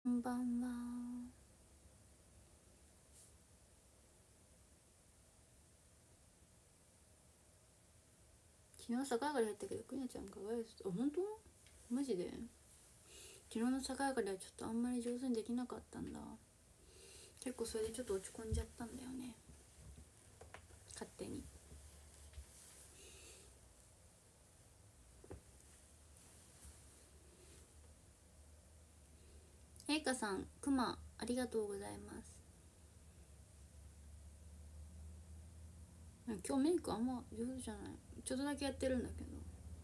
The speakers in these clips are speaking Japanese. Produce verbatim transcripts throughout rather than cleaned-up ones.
こんばんは。昨日逆上がり入ったけどくにゃちゃんかわいそう。あ、本当？マジで昨日の逆上がりはちょっとあんまり上手にできなかったんだ。結構それでちょっと落ち込んじゃったんだよね、勝手に。えいかさん、くまありがとうございます。今日メイクあんま上手じゃない。ちょっとだけやってるんだけど。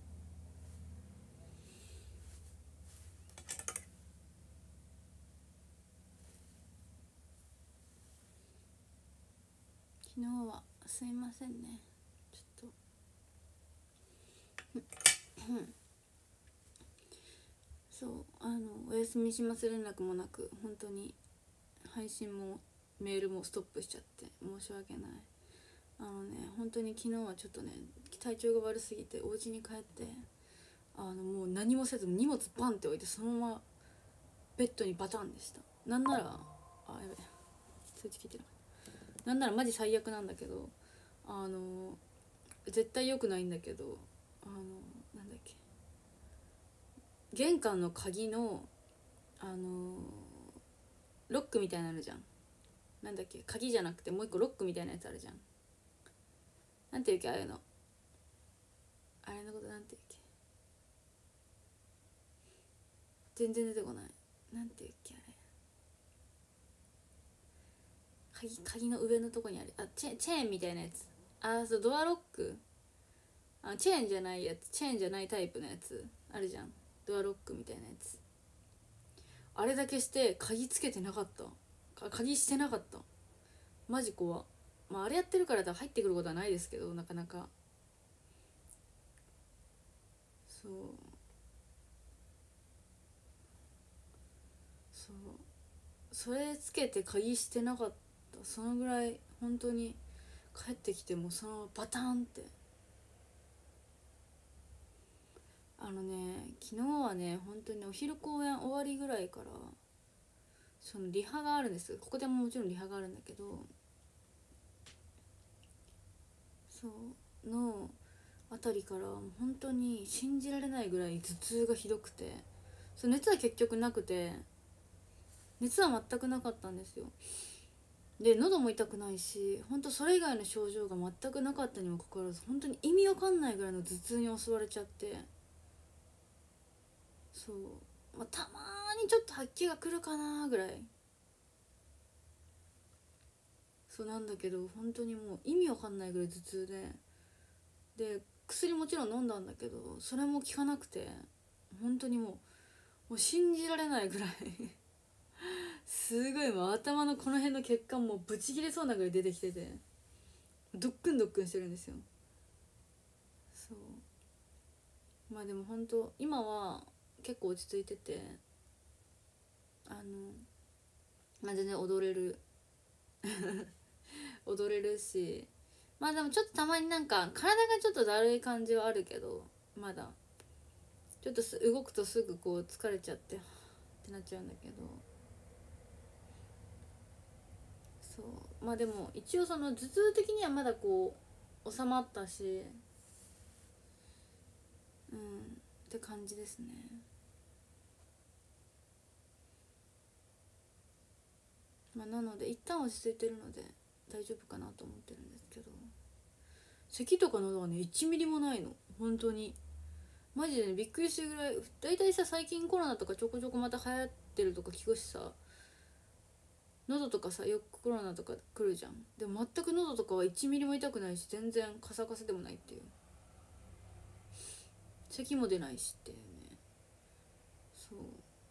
昨日はすいませんね、ちょっとそう、あのお休みします連絡もなく、本当に配信もメールもストップしちゃって申し訳ない。あのね、本当に昨日はちょっとね、体調が悪すぎてお家に帰って、あのもう何もせず荷物バンって置いてそのままベッドにバタンでした。なんなら、あ、やべえ、通知聞いてる。なんならマジ最悪なんだけど、あの絶対良くないんだけど、あのなんだっけ、玄関の鍵のあのロックみたいなのあるじゃん。なんだっけ、鍵じゃなくてもう一個ロックみたいなやつあるじゃん。なんていうっけ、ああいうの、あれのことなんていうっけ、全然出てこない。なんていうっけ、あれ、鍵鍵の上のとこにある、あ、チェチェーンみたいなやつ。あ、そう、ドアロック。あ、チェーンじゃないやつ、チェーンじゃないタイプのやつあるじゃん。ドアロックみたいなやつ。あれだけして鍵つけてなかった。鍵してなかった。マジ怖。まああれやってるからだ入ってくることはないですけど、なかなか。そうそう、それつけて鍵してなかった。そのぐらい本当に。帰ってきてもそのバタンって。あのね、昨日はね、本当にお昼公演終わりぐらいからそのリハがあるんです。ここでももちろんリハがあるんだけど、そうのあたりから本当に信じられないぐらい頭痛がひどくて、そう、熱は結局なくて、熱は全くなかったんですよ。で喉も痛くないし、本当それ以外の症状が全くなかったにもかかわらず、本当に意味わかんないぐらいの頭痛に襲われちゃって、そう、まあ、たまにちょっと吐き気が来るかなぐらい、そうなんだけど、本当にもう意味わかんないぐらい頭痛で、で薬もちろん飲んだんだけどそれも効かなくて、本当にもうもう信じられないぐらいすごい、もう頭のこの辺の血管もブチ切れそうなぐらい出てきてて、ドックンドックンしてるんですよ。そう、まあでも本当今は結構落ち着いてて、あのまあ全然踊れる踊れるし、まあでもちょっとたまになんか体がちょっとだるい感じはあるけど、まだちょっとす動くとすぐこう疲れちゃってってなっちゃうんだけど、そうまあでも一応その頭痛的にはまだこう収まったし、うんって感じですね。まあなので一旦落ち着いてるので大丈夫かなと思ってるんですけど、咳とか喉はねいちミリもないの、本当に。マジでね、びっくりするぐらい。だいたいさ、最近コロナとかちょこちょこまた流行ってるとか聞くしさ、喉とかさよくコロナとか来るじゃん。でも全く喉とかはいちミリも痛くないし、全然カサカサでもないっていう、咳も出ないしっていうね。そう、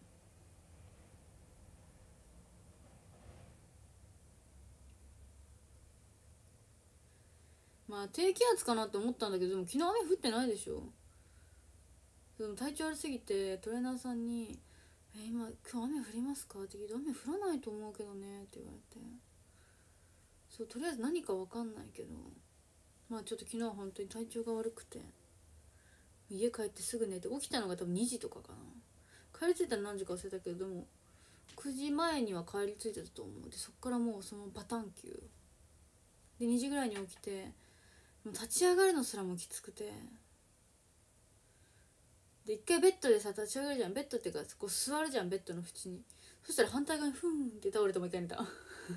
まあ低気圧かなって思ったんだけど、でも昨日雨降ってないでしょ。でも体調悪すぎてトレーナーさんに「え今今日雨降りますか?」って聞いて「雨降らないと思うけどね」って言われて、そう、とりあえず何か分かんないけど、まあちょっと昨日は本当に体調が悪くて、家帰ってすぐ寝て起きたのが多分にじとかかな。帰り着いたら何時か忘れたけど、でもくじまえには帰り着いてたと思う。でそっからもうそのパターン級でにじぐらいに起きて、もう立ち上がるのすらもきつくて、で一回ベッドでさ立ち上がるじゃん、ベッドっていうかこう座るじゃんベッドの縁に。そしたら反対側にフーンって倒れてもう一回寝た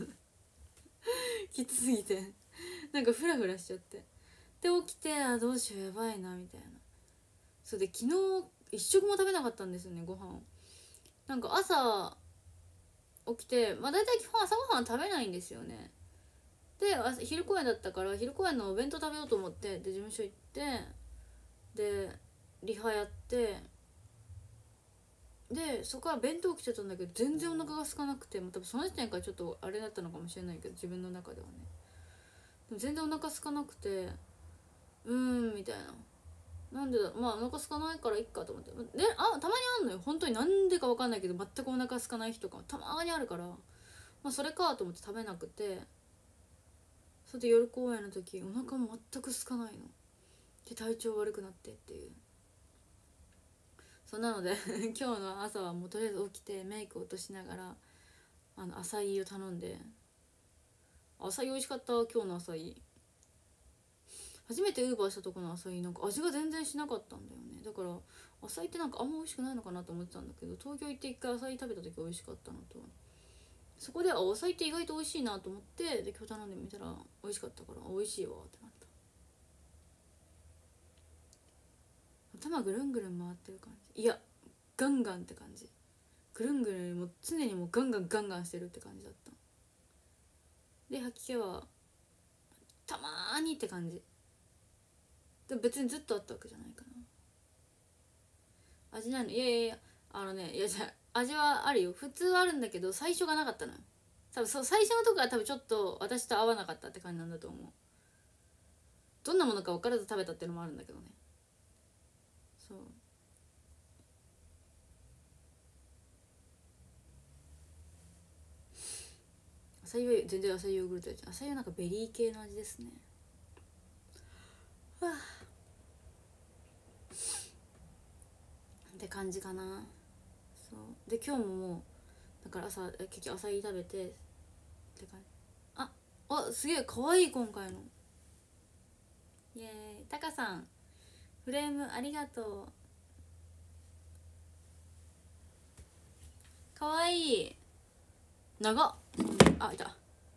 きつすぎてなんかフラフラしちゃって、で起きて、あどうしようやばいなみたいな。そうで昨日一食も食べなかったんですよね、ご飯を。なんか朝起きて、まあ大体基本朝ごはん食べないんですよね。で昼公演だったから昼公演のお弁当食べようと思って、で事務所行って、でリハやって、でそこから弁当来てたんだけど全然お腹が空かなくて、多分その時点からちょっとあれだったのかもしれないけど自分の中ではね。でも全然お腹空かなくて、うーんみたいな、なんでだ、まあお腹空かないからいっかと思って、であたまにあんのよ本当に、なんでか分かんないけど全くお腹空かない日とかたまにあるから、まあそれかと思って食べなくて、それで夜公演の時お腹も全く空かないので体調悪くなってっていう。そうなので今日の朝はもうとりあえず起きてメイク落としながらあのアサイを頼んで、アサイ美味しかった。今日のアサイ初めてウーバーしたとこのアサイなんか味が全然しなかったんだよね。だからアサイってなんかあんま美味しくないのかなと思ってたんだけど、東京行って一回アサイ食べた時美味しかったのと、そこであアサイって意外と美味しいなと思って、で今日頼んでみたら美味しかったから美味しいわってなった。頭ぐるんぐるん回ってる感じ、いやガンガンって感じ、ぐるんぐるんもう常にもうガンガンガンガンしてるって感じだった。で吐き気はたまーにって感じでも別にずっとあったわけじゃないかな。味ないの、いやいやいや、あのね、いやじゃあ味はあるよ、普通はあるんだけど最初がなかったのよ。多分そう最初のとこは多分ちょっと私と合わなかったって感じなんだと思う。どんなものか分からず食べたっていうのもあるんだけどね。そうアサイは全然アサイヨーグルトやじゃん。アサイはなんかベリー系の味ですね。はあって感じかな。そうで今日ももうだから朝結局アサイ食べてって感じ。ああすげえかわいい今回の。イエーイ。タカさんフレームありがとう。かわいい。長っ。あいた。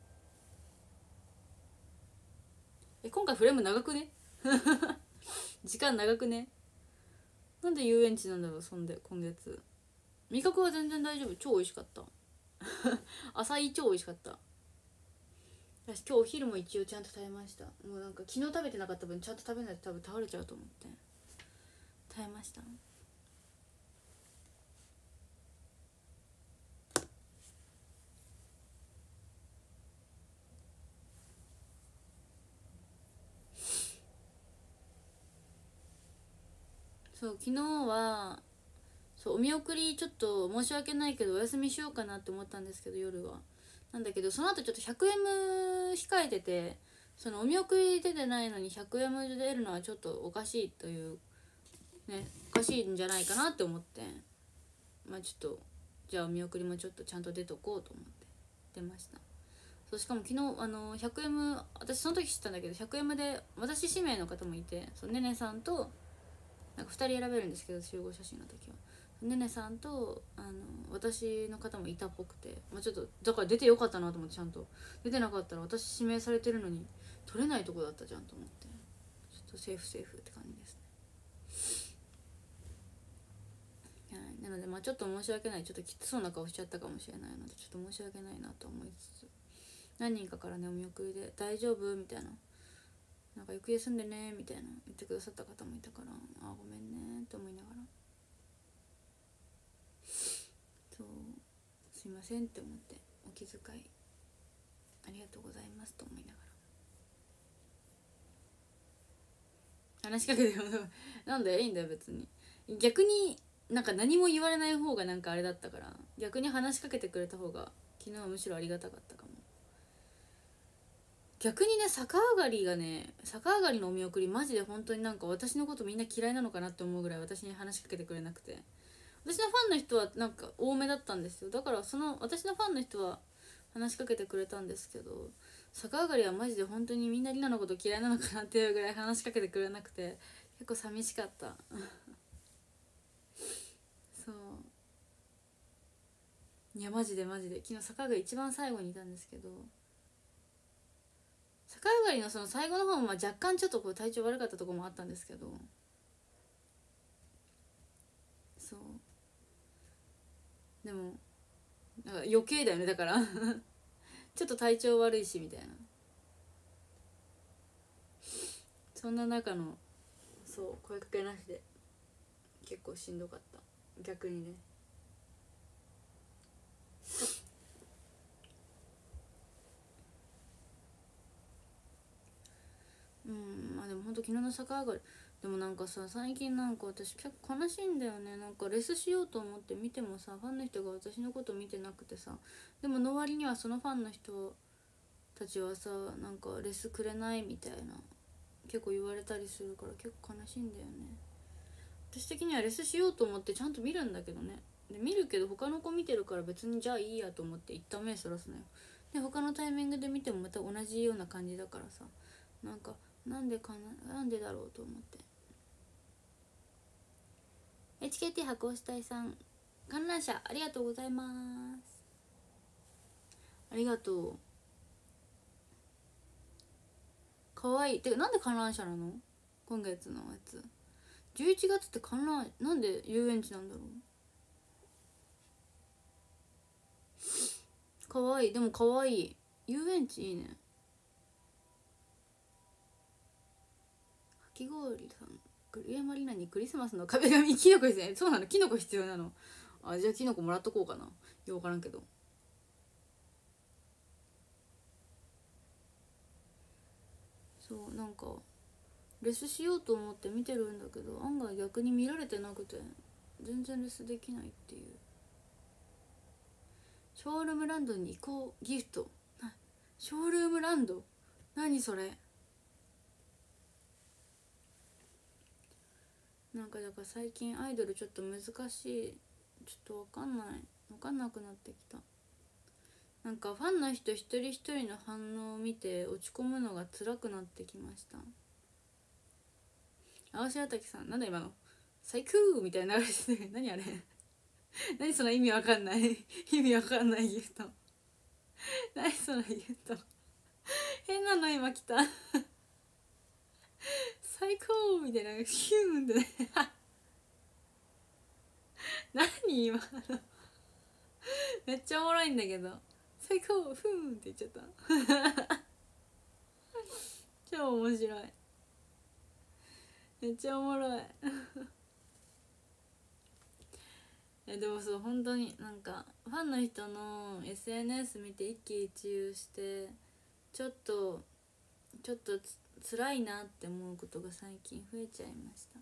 え今回フレーム長くね時間長くね。なんで遊園地なんだろう。そんで今月味覚は全然大丈夫、超美味しかった朝イ超美味しかった。私今日お昼も一応ちゃんと食べました。もうなんか昨日食べてなかった分ちゃんと食べないと多分倒れちゃうと思って食べました。そう昨日はそうお見送りちょっと申し訳ないけどお休みしようかなって思ったんですけど夜はなんだけど、その後ちょっと ひゃくエム 控えてて、そのお見送り出てないのに ひゃくエム 出るのはちょっとおかしいというね、おかしいんじゃないかなって思って、まあちょっとじゃあお見送りもちょっとちゃんと出とこうと思って出ました。そうしかも昨日あの ひゃくエム 私その時知ったんだけど ひゃくエム で私指名の方もいて、そのねねさんとなんかふたり選べるんですけど集合写真の時はねねさんとあの私の方もいたっぽくて、まあ、ちょっとだから出てよかったなと思って、ちゃんと出てなかったら私指名されてるのに取れないとこだったじゃんと思って、ちょっとセーフセーフって感じですね。はい、なのでまあちょっと申し訳ない、ちょっときつそうな顔しちゃったかもしれないのでちょっと申し訳ないなと思いつつ、何人かからねお見送りで大丈夫みたいな、なんか行方住んでねみたいな言ってくださった方もいたから、あごめんねって思いながら、そうすいませんって思って、お気遣いありがとうございますと思いながら話しかけてもなんだよいいんだよ別に。逆になんか何も言われない方がなんかあれだったから、逆に話しかけてくれた方が昨日はむしろありがたかったかも。逆にね逆上がりがね逆上がりのお見送りマジで本当になんか私のことみんな嫌いなのかなって思うぐらい私に話しかけてくれなくて、 私のファンの人はなんか多めだったんですよ。だからその私のファンの人は話しかけてくれたんですけど、逆上がりはマジで本当にみんなリナのこと嫌いなのかなっていうぐらい話しかけてくれなくて、結構寂しかったそういやマジでマジで昨日逆上がり一番最後にいたんですけど、逆上がりのその最後の方もまあ若干ちょっとこう体調悪かったところもあったんですけど、そうでもなんか余計だよね、だからちょっと体調悪いしみたいな、そんな中のそう声かけなしで結構しんどかった、逆にね。うんまあでもほんと昨日の逆上がりでもなんかさ、最近なんか私結構悲しいんだよね。なんかレスしようと思って見てもさ、ファンの人が私のこと見てなくてさ、でもの割にはそのファンの人たちはさ、なんかレスくれないみたいな結構言われたりするから結構悲しいんだよね。私的にはレスしようと思ってちゃんと見るんだけどね。で見るけど他の子見てるから別にじゃあいいやと思って一旦目そらすのよ。で他のタイミングで見てもまた同じような感じだからさ、なんかなんでかな、なんでだろうと思って。 エイチケーティー 発行主体さん観覧車ありがとうございます。ありがとう。かわいい。てかなんで観覧車なの、今月のやつ。じゅういちがつって観覧なんで遊園地なんだろう。かわいい。でもかわいい。遊園地いいね。かき氷さん、栗山里奈にクリスマスの壁紙キノコですね。そうなの、キノコ必要なの。あ、じゃあキノコもらっとこうかな。よくわからんけど。そうなんかレスしようと思って見てるんだけど、案外逆に見られてなくて全然レスできないっていう。ショールームランドに行こうギフト。ショールームランド何それ。なんかだから最近アイドルちょっと難しい。ちょっとわかんないわかんなくなってきた。なんかファンの人一人一人の反応を見て落ち込むのが辛くなってきました。青白滝さんなんだ今の最高みたいな流れしてる何あれ何その意味わかんない意味わかんないギフト何そのギフト変なの今来た最高みたいなヒューンってね何今のめっちゃおもろいんだけど、最高ふーんって言っちゃった超面白い、めっちゃおもろいえでもそう本当になんかファンの人の エスエヌエス 見て一喜一憂してちょっとちょっとつ辛いなって思うことが最近増えちゃいました。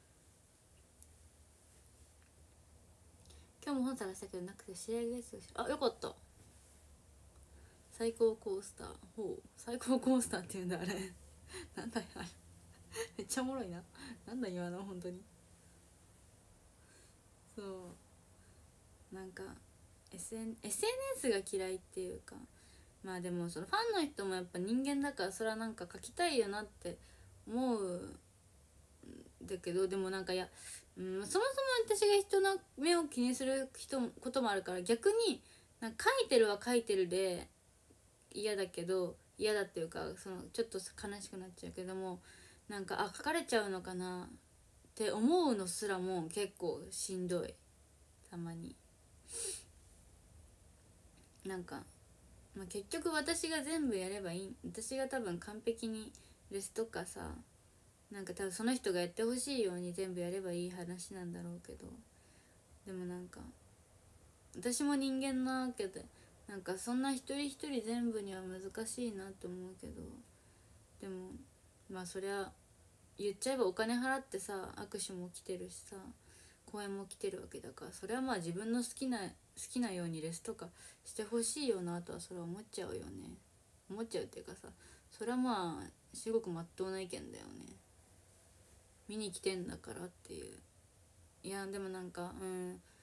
今日も本探したけどなくて試合です。あ、よかった。最高コースター。ほう最高コースターっていうんだあれなんだよあれめっちゃおもろいな。なんだ今の本当に。そうなんか エスエヌエスエヌエス が嫌いっていうか、まあでもそのファンの人もやっぱ人間だからそれはなんか書きたいよなって思うんだけど、でもなんかいや、うん、そもそも私が人の目を気にする人こともあるから、逆になんか書いてるは書いてるで嫌だけど、嫌だっていうかそのちょっと悲しくなっちゃうけども、なんかあ書かれちゃうのかなって思うのすらも結構しんどい。たまになんか、まあ、結局私が全部やればいい、私が多分完璧にレスとかさ、なんか多分その人がやってほしいように全部やればいい話なんだろうけど、でもなんか私も人間なわけで、なんかそんな一人一人全部には難しいなって思うけど、でもまあそりゃ言っちゃえばお金払ってさ握手も来てるしさ公演も来てるわけだから、それはまあ自分の好きな好きなようにレスとかしてほしいよなとはそれは思っちゃうよね。思っちゃうっていうかさ、それはまあすごくまっとうな意見だよね。見に来てんだからっていう。いやでもなんかうん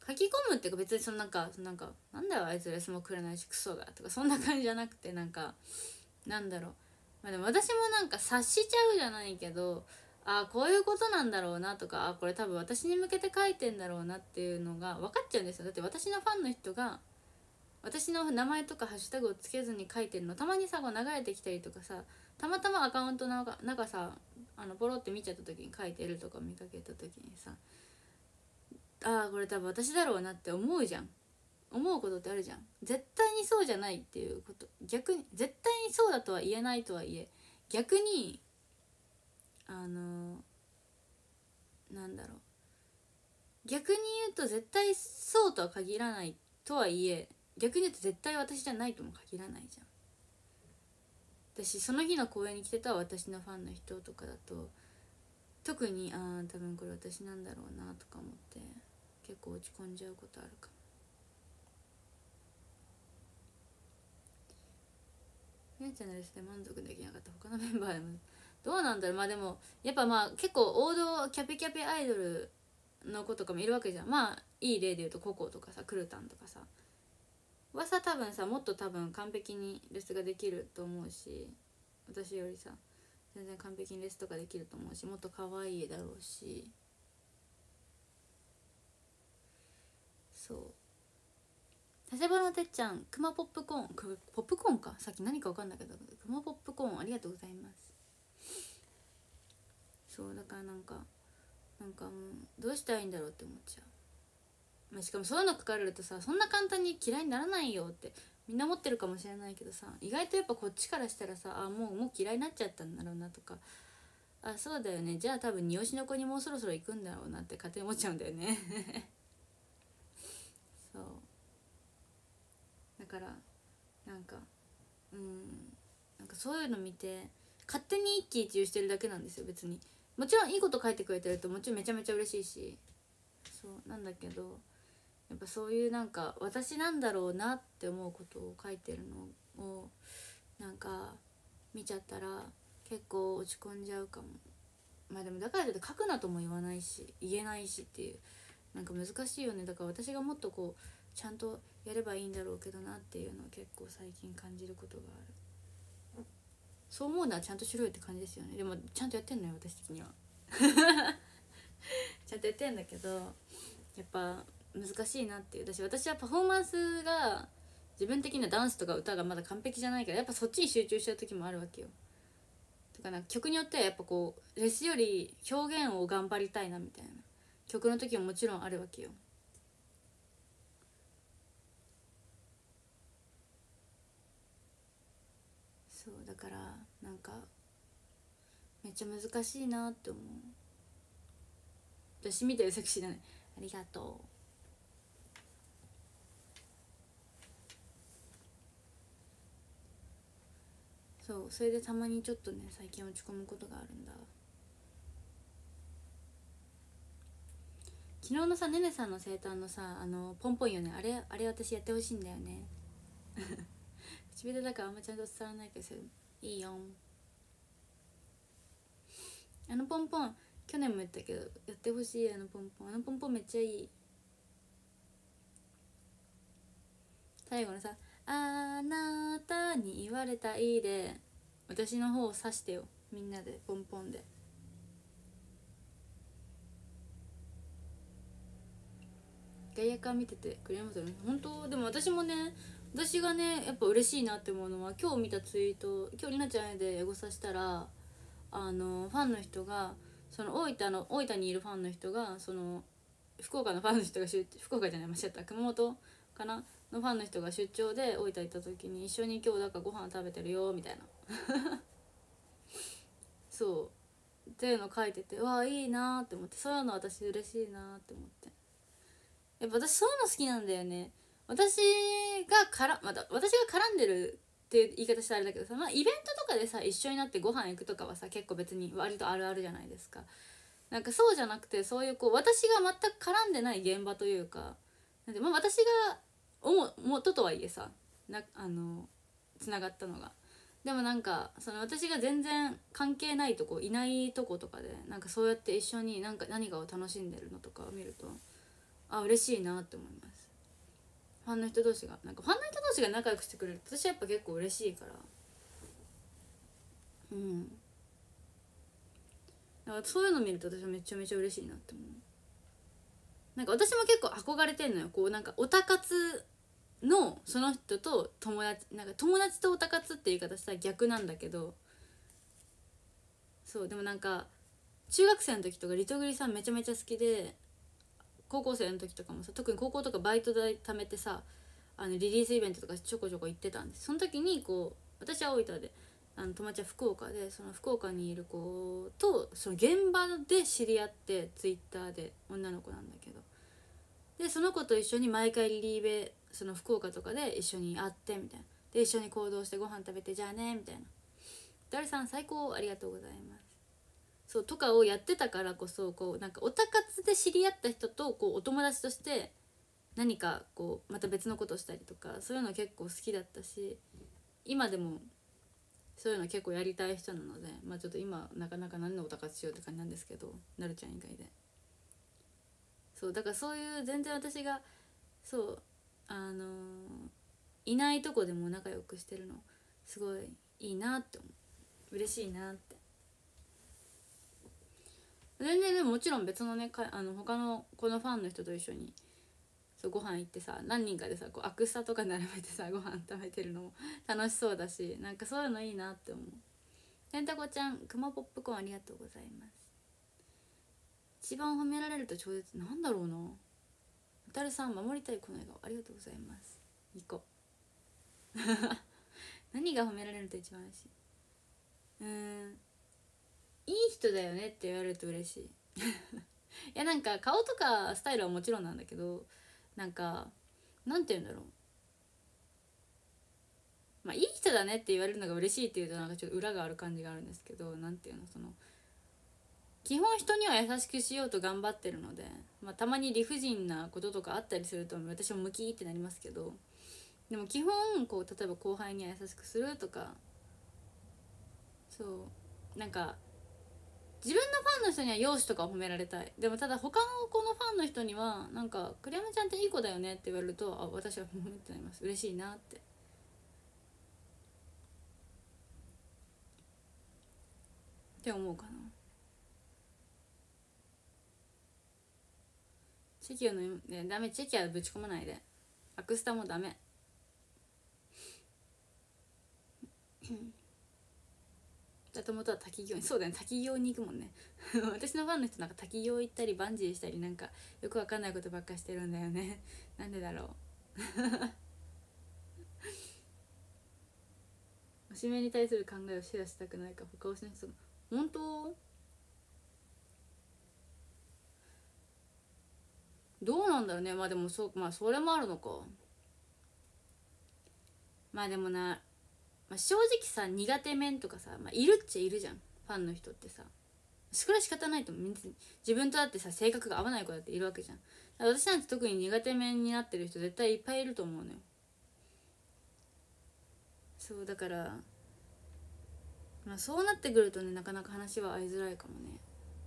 書き込むっていうか別にそのなんかなんかなんだよあいつレスもくれないしクソがとかそんな感じじゃなくて、なんかなんだろう、まあでも私もなんか察しちゃうじゃないけど、ああこういうことなんだろうなとか、あこれ多分私に向けて書いてんだろうなっていうのが分かっちゃうんですよ。だって私のファンの人が私の名前とかハッシュタグをつけずに書いてるのたまにさこう流れてきたりとかさ、たまたまアカウントのなんかさあのポロって見ちゃった時に書いてるとか見かけた時にさ、ああこれ多分私だろうなって思うじゃん。思うことってあるじゃん。絶対にそうじゃないっていうこと、逆に絶対にそうだとは言えないとはいえ、逆にあのなんだろう、逆に言うと絶対そうとは限らないとはいえ、逆に言うと絶対私じゃないとも限らないじゃん。私その日の公演に来てた私のファンの人とかだと特にああ多分これ私なんだろうなとか思って結構落ち込んじゃうことあるかも。姉ちゃんのレスで満足できなかった他のメンバーでもどうなんだろう。まあでもやっぱまあ結構王道キャピキャピアイドルの子とかもいるわけじゃん。まあいい例で言うとココとかさクルタンとかさはさ多分さもっと多分完璧にレスができると思うし、私よりさ全然完璧にレスとかできると思うし、もっと可愛いだろうし、そう佐世保のてっちゃんクマポップコーンポップコーンかさっき何か分かんないけどクマポップコーンありがとうございます。そうだからなんかなんかもうどうしたらいいんだろうって思っちゃう、まあ、しかもそういうの書かれるとさそんな簡単に嫌いにならないよってみんな思ってるかもしれないけどさ、意外とやっぱこっちからしたらさあもうもう嫌いになっちゃったんだろうなとか、あそうだよねじゃあ多分二推しの子にもうそろそろ行くんだろうなって勝手に思っちゃうんだよねそうだからなんかうんなんかそういうの見て勝手に一喜一憂してるだけなんですよ。別にもちろんいいこと書いてくれてるともちろんめちゃめちゃ嬉しいし、そうなんだけどやっぱそういうなんか私なんだろうなって思うことを書いてるのをなんか見ちゃったら結構落ち込んじゃうかも。まあでもだからといって書くなとも言わないし言えないしっていうなんか難しいよね。だから私がもっとこうちゃんとやればいいんだろうけどなっていうのを結構最近感じることがある。そう思うのはちゃんとしろよって感じですよね。でもちゃんとやってんのよ私的にはちゃんとやってんだけどやっぱ難しいなっていう。私私はパフォーマンスが自分的にはダンスとか歌がまだ完璧じゃないからやっぱそっちに集中しちゃう時もあるわけよ。だから曲によってはやっぱこうレスより表現を頑張りたいなみたいな曲の時ももちろんあるわけよ。そうだからなんかめっちゃ難しいなって思う。私みたいセクシーだねありがとう。そうそれでたまにちょっとね最近落ち込むことがあるんだ。昨日のさねねさんの生誕のさあのポンポンよねあれあれ私やってほしいんだよね唇だからあんまちゃんと伝わらないけどいいよあのポンポン去年も言ったけどやってほしい。あのポンポンあのポンポンめっちゃいい。最後のさあなたに言われたいで私の方を指してよみんなでポンポンで。外野から見ててくれますよね本当。でも私もね私がねやっぱ嬉しいなって思うのは今日見たツイート今日りなちゃんでエゴサしたらあのファンの人がその大分の大分にいるファンの人がその福岡のファンの人が出福岡じゃない間違った熊本かなのファンの人が出張で大分行った時に一緒に今日だからご飯食べてるよみたいなそうっていうの書いててわあいいなって思って、そういうの私嬉しいなって思って、やっぱ私そういうの好きなんだよね。私がからまだ私が絡んでるっていう言い方したらあれだけどさ、まあ、イベントとかでさ一緒になってご飯行くとかはさ結構別に割とあるあるじゃないですか。なんかそうじゃなくてそういうこう私が全く絡んでない現場というかなんで、まあ、私が思う元とはいえさなあのつながったのがでもなんかその私が全然関係ないとこいないとことかでなんかそうやって一緒になんか何かを楽しんでるのとかを見るとあ嬉しいなって思います。ファンの人同士がなんかファンの人同士が仲良くしてくれると私はやっぱ結構嬉しいから、うんだからそういうの見ると私はめちゃめちゃ嬉しいなって思う。なんか私も結構憧れてんのよ、こうなんかオタ活のその人と友達なんか友達とオタ活っていう言い方したら逆なんだけど、そうでもなんか中学生の時とかリトグリさんめちゃめちゃ好きで、高校生の時とかもさ、特に高校とかバイト代貯めてさ、あのリリースイベントとかちょこちょこ行ってたんです。その時にこう私は大分で、あの友達は福岡で、その福岡にいる子とその現場で知り合って、ツイッターで女の子なんだけど、でその子と一緒に毎回リリーベその福岡とかで一緒に会ってみたいな、で一緒に行動してご飯食べてじゃあねみたいな、誰さん最高ありがとうございますそうとかをやってたからこそ、こうなんかオタ活で知り合った人とこうお友達として何かこうまた別のことをしたりとか、そういうの結構好きだったし、今でもそういうの結構やりたい人なので、まあちょっと今なかなか何のオタ活しようって感じなんですけど、なるちゃん以外で。そうだからそういう全然私がそうあのーいないとこでも仲良くしてるのすごいいいなって思う、嬉しいなって。全然でももちろん別のねかあの他のこのファンの人と一緒にそうご飯行ってさ、何人かでさこうアクスタとか並べてさご飯食べてるのも楽しそうだし、なんかそういうのいいなって思う。てんたこちゃんくまポップコーンありがとうございます。一番褒められると超絶なんだろうな、おたるさん守りたいこの笑顔ありがとうございます。にこ何が褒められると一番嬉しい、うーんいい人だよねって言われると嬉しいいやなんか顔とかスタイルはもちろんなんだけど、なんかなんて言うんだろう、まあいい人だねって言われるのが嬉しいっていうとなんかちょっと裏がある感じがあるんですけど、なんていうの、その基本人には優しくしようと頑張ってるので、まあ、たまに理不尽なこととかあったりすると私もムキーってなりますけど、でも基本こう例えば後輩には優しくするとか、そうなんか自分のファンの人には容姿とか褒められたい。でもただ他の子のファンの人にはなんか栗山ちゃんっていい子だよねって言われると、あ私はふふってなります。嬉しいなってって思うかな。チェキをのねダメ、チェキはぶち込まないで、アクスタもダメだと元は滝行に、そうだよね滝行に行くもんね私のファンの人なんか滝行行ったりバンジーしたりなんかよくわかんないことばっかしてるんだよねなんでだろうおしめに対する考えをシェアしたくないか他をしない人、本当どうなんだろうね。まあでもそうまあそれもあるのか。まあでもな、まあ、正直さ苦手面とかさ、まあ、いるっちゃいるじゃんファンの人ってさ。それは仕方ないと思う。自分とだってさ性格が合わない子だっているわけじゃん。私なんて特に苦手面になってる人絶対いっぱいいると思うのよ。そうだから、まあ、そうなってくるとねなかなか話は合いづらいかもね。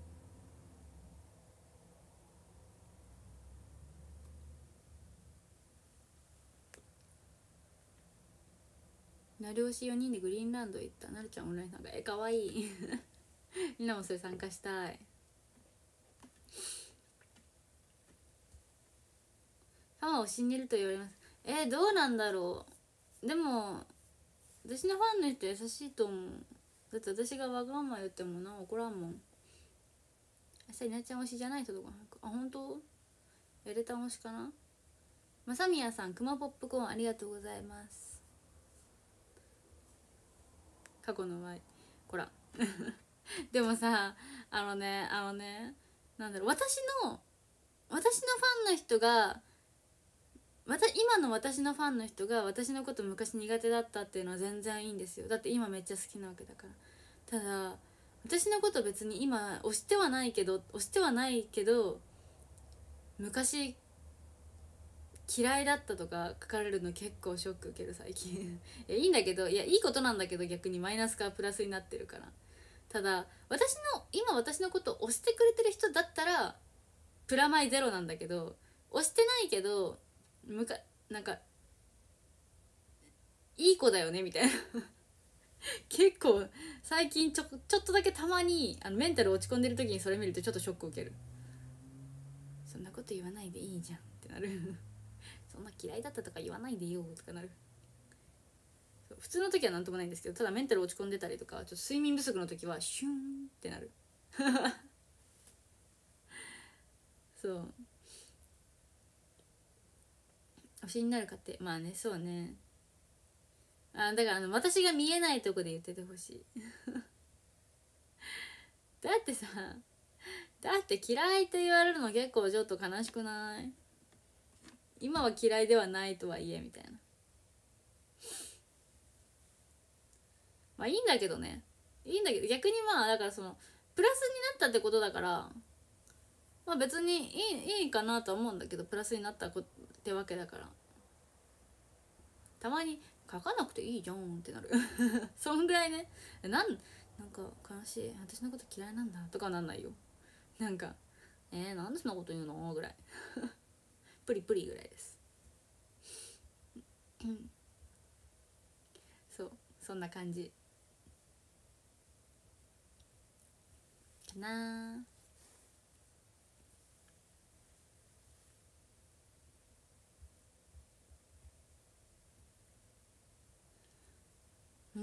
なりおしよにんでグリーンランド行った。なるちゃんオンライン参加、えかわいいみんなもそれ参加したい。ファンを信じると言われます。えー、どうなんだろう。でも私のファンの人優しいと思う。だって私がわがまま言ってもな怒らんもん。明日いなちゃん推しじゃない人とかあ本当やれた推しかな。まさみやさんくまポップコーンありがとうございます。過去の前こらでもさあのねあのねなんだろう、私の私のファンの人がまた今の私のファンの人が私のこと昔苦手だったっていうのは全然いいんですよ。だって今めっちゃ好きなわけだから。ただ私のこと別に今推してはないけど推してはないけど昔嫌いだったとか書かれるの結構ショック受ける最近いやいいんだけど、いやいいことなんだけど逆にマイナスかプラスになってるから。ただ私の今私のことを推してくれてる人だったらプラマイゼロなんだけど、 押してないけどむかなんかいい子だよねみたいな結構最近ちょちょっとだけたまにあのメンタル落ち込んでる時にそれ見るとちょっとショック受ける。そんなこと言わないでいいじゃんってなるそんな嫌いだったとか言わないでよとかなる。普通の時は何ともないんですけど、ただメンタル落ち込んでたりとかちょっと睡眠不足の時はシュンってなるそう推しになるかって、まあね、そうね。あだからあの私が見えないとこで言っててほしいだってさ、だって嫌いって言われるの結構ちょっと悲しくない？今は嫌いではないとはいえみたいな。まあいいんだけどね、いいんだけど逆にまあだからそのプラスになったってことだから、まあ別にいいいいかなとは思うんだけど、プラスになったってわけだから、たまに書かなくていいじゃんってなるそんぐらいね。なんなんか悲しい、私のこと嫌いなんだとかなんないよ。なんかえー、なんでそんなこと言うのぐらいプリプリぐらいですそうそんな感じかな。うん。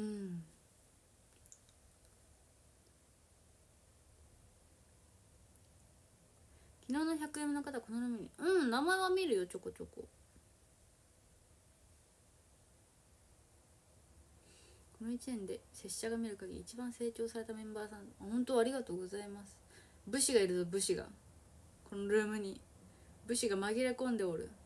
昨日のひゃくえんの方このルームに、うん名前は見るよちょこちょこ。このいちねんで拙者が見る限り一番成長されたメンバーさん、本当ありがとうございます。武士がいるぞ、武士がこのルームに武士が紛れ込んでおる。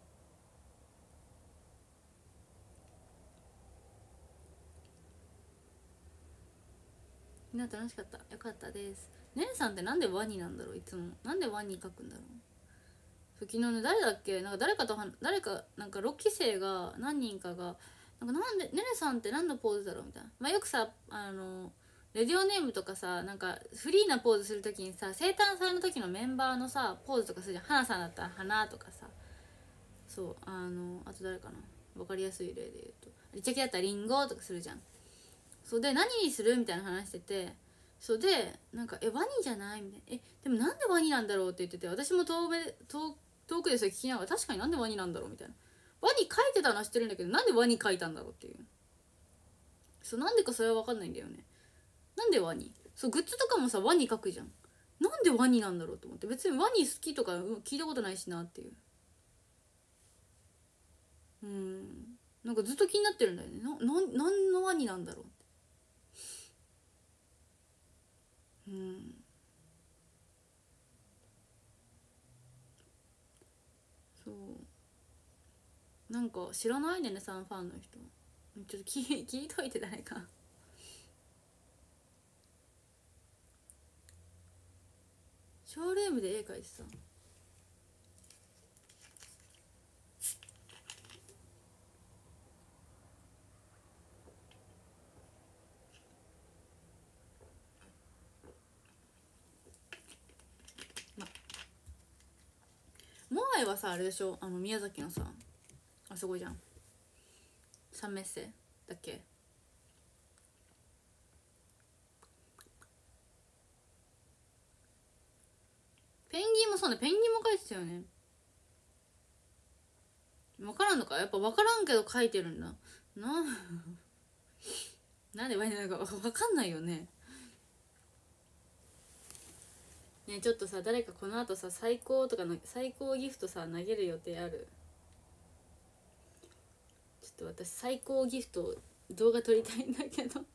みんな楽しかった、よかったです。姉さんってなんでワニなんだろう、いつもなんでワニ書くんだろう。そう昨日ね、誰だっけ、なんか誰かとは誰かなんかろっき生が何人かがなんかなんでねねさんって何のポーズだろうみたいな。まあよくさあのレディオネームとかさ、なんかフリーなポーズするときにさ、生誕祭の時のメンバーのさポーズとかするじゃん。花さんだったら花とかさ、そうあのあと誰かな、分かりやすい例で言うとリチャキだったらリンゴとかするじゃん。そうで何にするみたいな話してて、そうでなんかえワニじゃないみたいな、えでもなんでワニなんだろうって言ってて、私も遠目遠遠くでそれ聞きながら確かになんでワニなんだろうみたいな。ワニ描いてたのは知ってるんだけど、なんでワニ描いたんだろうっていう。そうなんでかそれは分かんないんだよね。なんでワニ、そうグッズとかもさワニ描くじゃん。なんでワニなんだろうと思って、別にワニ好きとか聞いたことないしなっていう。うんなんかずっと気になってるんだよね。なななんのワニなんだろうって。うんそうなんか知らないねねさんファンの人ちょっと聞い聞いといて誰かショールームで絵描いてさ、ま、モアイはさあれでしょ、あの宮崎のさあそこじゃん、三メッセだっけ。ペンギンもそうね、ペンギンも描いてたよね。分からんのか、やっぱ分からんけど描いてるんだななんでワニなのか分かんないよね。ねちょっとさ誰かこの後さ最高とかの最高ギフトさ投げる予定ある？ちょっと私最高ギフト動画撮りたいんだけど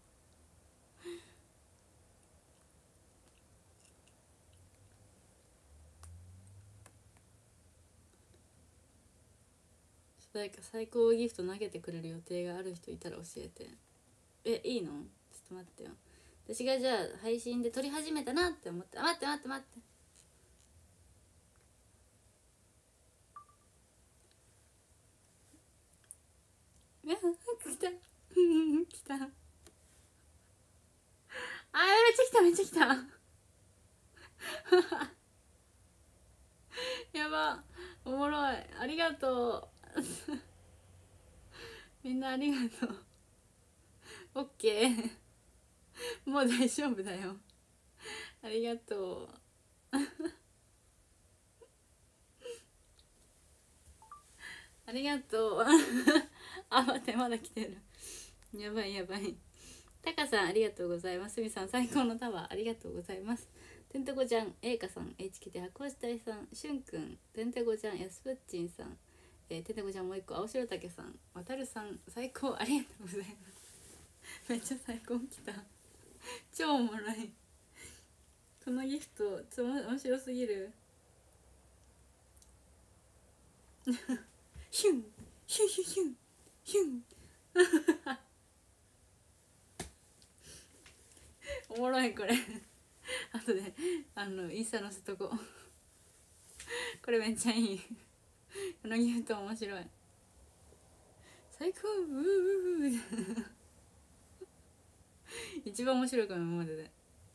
誰か最高ギフト投げてくれる予定がある人いたら教えて。えいいの？ちょっと待ってよ、私がじゃあ配信で撮り始めたなって思って、待って待って待って来た来たあーめっちゃ来ためっちゃ来たやばおももろい、ありがとうみんなありがとう。オッケーもう大丈夫だよ。ありがとうありがとうあ、待って、まだ来てる。やばいやばい。タカさんありがとうございます。みさん最高のタワーありがとうございます。てんてこちゃん、えいかさん、エイチケーティー 箱下さん、しゅんくん、てんてこちゃん、やすぷっちんさん、えー、てんてこちゃんもう一個、青白竹さん、わたるさん、最高ありがとうございます。めっちゃ最高きた。超おもろい。このギフト、ちょ面白すぎる。ヒュン、ヒュンヒュンヒュンヒュンおもろいこれあとであのインスタ載せとこうこれめっちゃいいこのギフト面白い。最高ううう一番面白いかも今までで。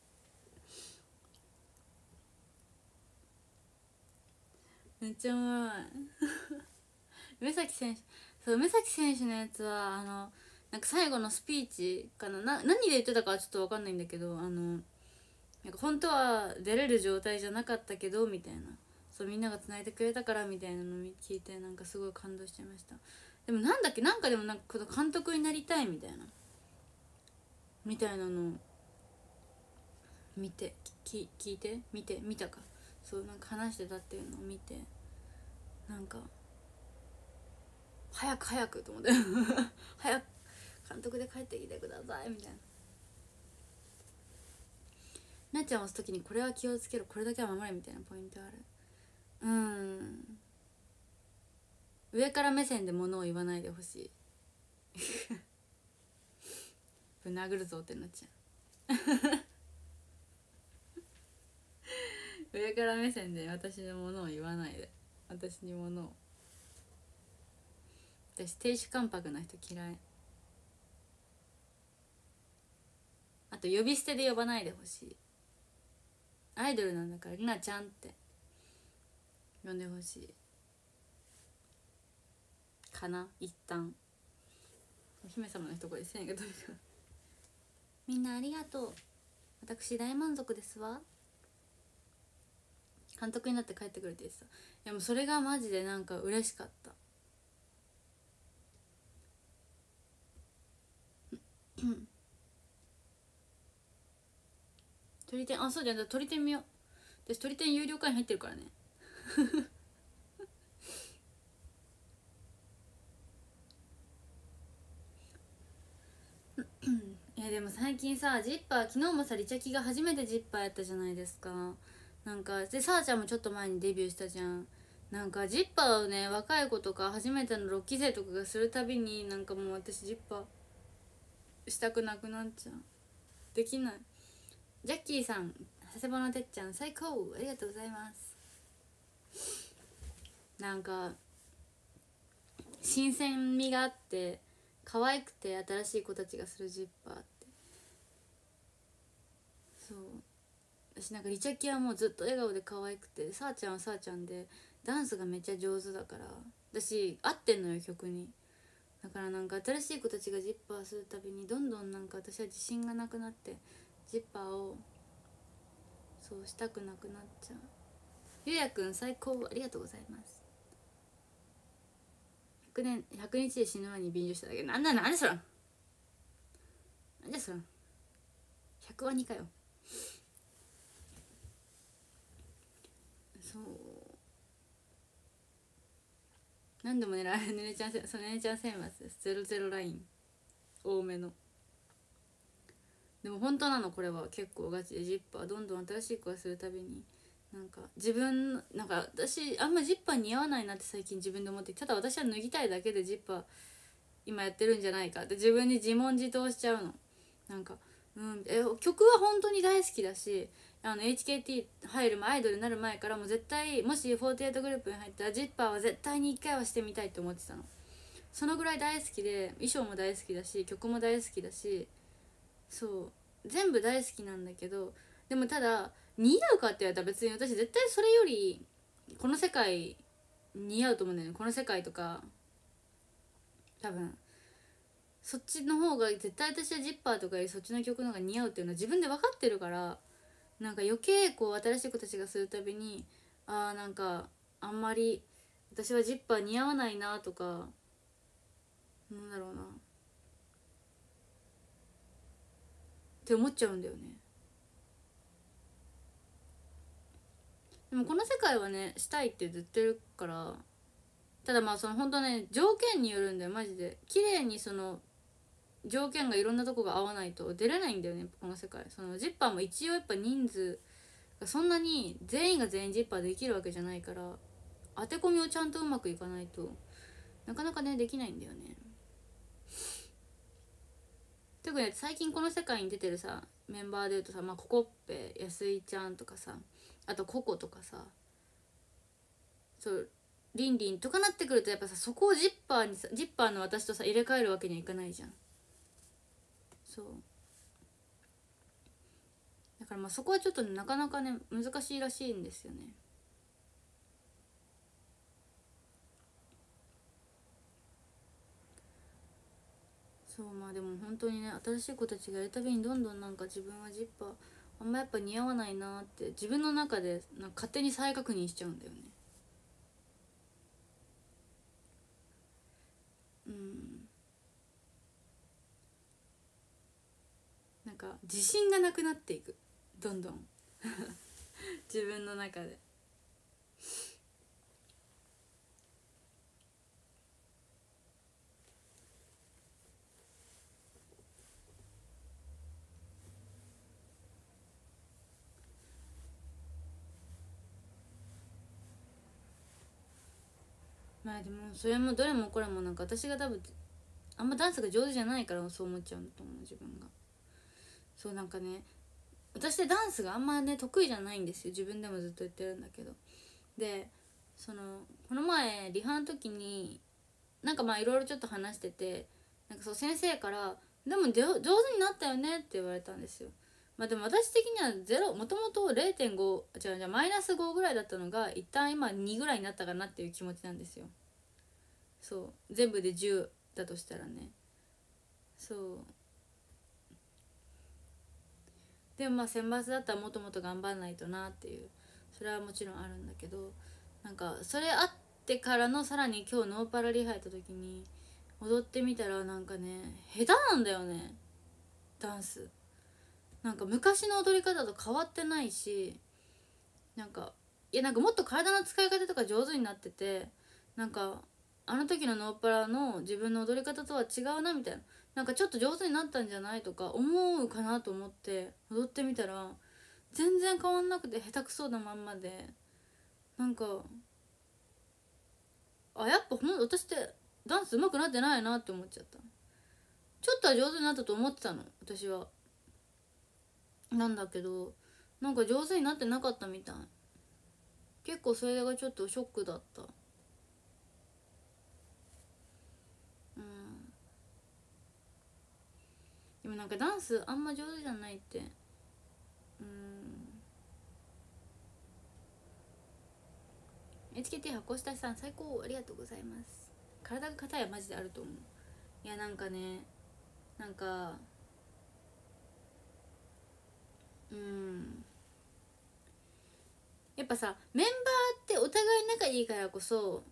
めっちゃおもろい梅崎選手、そう梅崎選手のやつはあのなんか最後のスピーチかな、な何で言ってたかはちょっと分かんないんだけど、あのなんか本当は出れる状態じゃなかったけどみたいな、そうみんながつないでくれたからみたいなのを聞いてなんかすごい感動しちゃいました。でもなんだっけ、なんかでもなんか監督になりたいみたいなみたいなのを見てき聞いて見て見たか、そうなんか話してたっていうのを見て、なんか早く早くと思って早く監督で帰ってきてくださいみたいな。なっちゃんを押す時にこれは気をつけろ、これだけは守れみたいなポイントある。うーん、上から目線で物を言わないでほしいぶん殴るぞってなっちゃう上から目線で私のものを言わないで、私にものを。私亭主関白な人嫌い。あと呼び捨てで呼ばないでほしい。アイドルなんだからりなちゃんって呼んでほしいかな。一旦お姫様の一声でせんがどうかみんなありがとう、私大満足ですわ。監督になって帰ってくれてさ、いやもうそれがマジでなんか嬉しかった鳥天、あ、そうじゃん、鳥天見よう。私鳥天有料会員入ってるからねいやでも最近さ、ジッパー昨日もさリチャキが初めてジッパーやったじゃないですか。なんかでさあちゃんもちょっと前にデビューしたじゃん。なんかジッパーをね、若い子とか初めてのろっき生とかがするたびになんかもう私ジッパーしたくなくなっちゃう。できない。ジャッキーさん、佐世保のてっちゃん最高ありがとうございます。なんか新鮮味があって可愛くて新しい子たちがするジッパーって、そう私なんかリチャキはもうずっと笑顔で可愛くて、さあちゃんはさあちゃんでダンスがめっちゃ上手だから私合ってんのよ曲に。だからなんか新しい子たちがジッパーするたびにどんどんなんか私は自信がなくなってジッパーをそうしたくなくなっちゃう。ゆうやくん最高ありがとうございます。ひゃくねんひゃくにちで死ぬ前に便乗しただけ。なんだなんでそらなんでそらひゃくはにかよ。そう何でもねらねねちゃんせそうねねちゃん選抜です。ゼロゼロライン多めの。でも本当なのこれは結構ガチで。ジッパーどんどん新しい子がするたびになんか自分なんか私あんまジッパー似合わないなって最近自分で思って、ただ私は脱ぎたいだけでジッパー今やってるんじゃないかって自分に自問自答しちゃうの。なんかうんえ曲は本当に大好きだし、あの エイチケーティー 入る前アイドルになる前からも絶対もしフォーティエイトグループに入ったらジッパーは絶対にいっかいはしてみたいって思ってたの。そのぐらい大好きで衣装も大好きだし曲も大好きだし、そう全部大好きなんだけど、でもただ似合うかって言われたら別に私絶対それよりこの世界似合うと思うんだよねこの世界とか。多分そっちの方が絶対私はジッパーとかよりそっちの曲の方が似合うっていうのは自分で分かってるから、なんか余計こう新しい子たちがするたびにあーなんかあんまり私はジッパー似合わないなとか、なんだろうなって思っちゃうんだよね。でもこの世界はねしたいってずっと言ってるから、ただまあその本当ね条件によるんだよマジで。綺麗にその条件がいろんなとこが合わないと出れないんだよねこの世界。そのジッパーも一応やっぱ人数がそんなに全員が全員ジッパーできるわけじゃないから、当て込みをちゃんとうまくいかないとなかなかねできないんだよね。特に最近この世界に出てるさメンバーでいうとさ、まあ、ココッペ安井ちゃんとかさ、あとココとかさ、そうリンリンとかなってくるとやっぱさそこをジッパーにさジッパーの私とさ入れ替えるわけにはいかないじゃん。そうだからまあそこはちょっと、ね、なかなかね難しいらしいんですよね。そうまあでも本当にね新しい子たちがやるたびにどんどんなんか自分はジッパーあんまやっぱ似合わないなって自分の中でなんか勝手に再確認しちゃうんだよね。うんなんか自信がなくなっていくどんどん自分の中で。まあでもそれもどれもこれもなんか私が多分あんまダンスが上手じゃないからそう思っちゃうんだと思う自分が。そうなんかね私でダンスがあんまね得意じゃないんですよ自分でもずっと言ってるんだけど。でそのこの前リハの時になんかまあいろいろちょっと話してて、なんかそう先生から「でも上手になったよね」って言われたんですよ。まあでも私的にはゼロもともと れいてんご じゃあじゃあマイナスごぐらいだったのが一旦今にぐらいになったかなっていう気持ちなんですよ。そう全部でじゅうだとしたらね。そうでもまあ選抜だったらもっともっと頑張らないとなっていう、それはもちろんあるんだけど、なんかそれあってからのさらに今日ノーパラリハやった時に踊ってみたらなんかね下手なんだよねダンス。なんか昔の踊り方と変わってないし、なんかいやなんかもっと体の使い方とか上手になってて、なんかあの時のノーパラの自分の踊り方とは違うなみたいな、なんかちょっと上手になったんじゃないとか思うかなと思って踊ってみたら全然変わんなくて下手くそなまんまで、なんかあやっぱほん私ってダンス上手くなってないなって思っちゃった。ちょっとは上手になったと思ってたの私は。なんだけどなんか上手になってなかったみたい。結構それがちょっとショックだった。うんでもなんかダンスあんま上手じゃないってうん エイチケーティー 発行したさん最高ありがとうございます。体が硬いはマジであると思う。いやなんかねなんかうんやっぱさメンバーってお互い仲いいからこそ、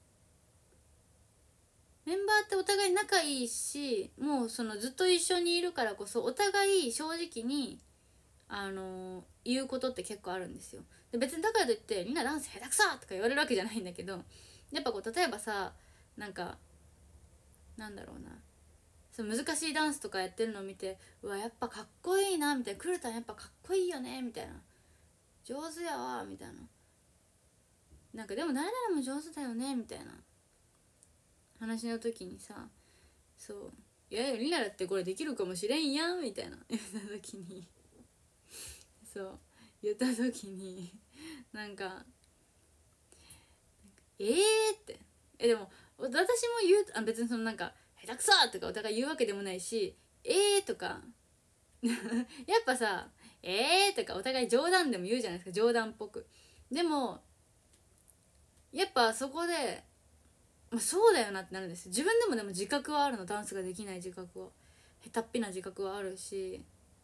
メンバーってお互い仲いいしもうそのずっと一緒にいるからこそお互い正直にあの言うことって結構あるんですよ。で別にだからといってみんなダンス下手くそとか言われるわけじゃないんだけど、やっぱこう例えばさなんかなんだろうな、その難しいダンスとかやってるのを見てうわやっぱかっこいいなみたいな、クルタンやっぱかっこいいよねみたいな、上手やわみたいな、なんかでも誰々も上手だよねみたいな話の時にさ、そういやいやリナだってこれできるかもしれんやんみたいな言った時にそう言った時になんかえーってえでも私も言うあ別にそのなんか下手くそとかお互い言うわけでもないし、えーとかやっぱさえーとかお互い冗談でも言うじゃないですか、冗談っぽく。でもやっぱそこで、まあ、そうだよなってなるんですよ。自分でもでも自覚はあるの、ダンスができない自覚は、下手っぴな自覚はあるし、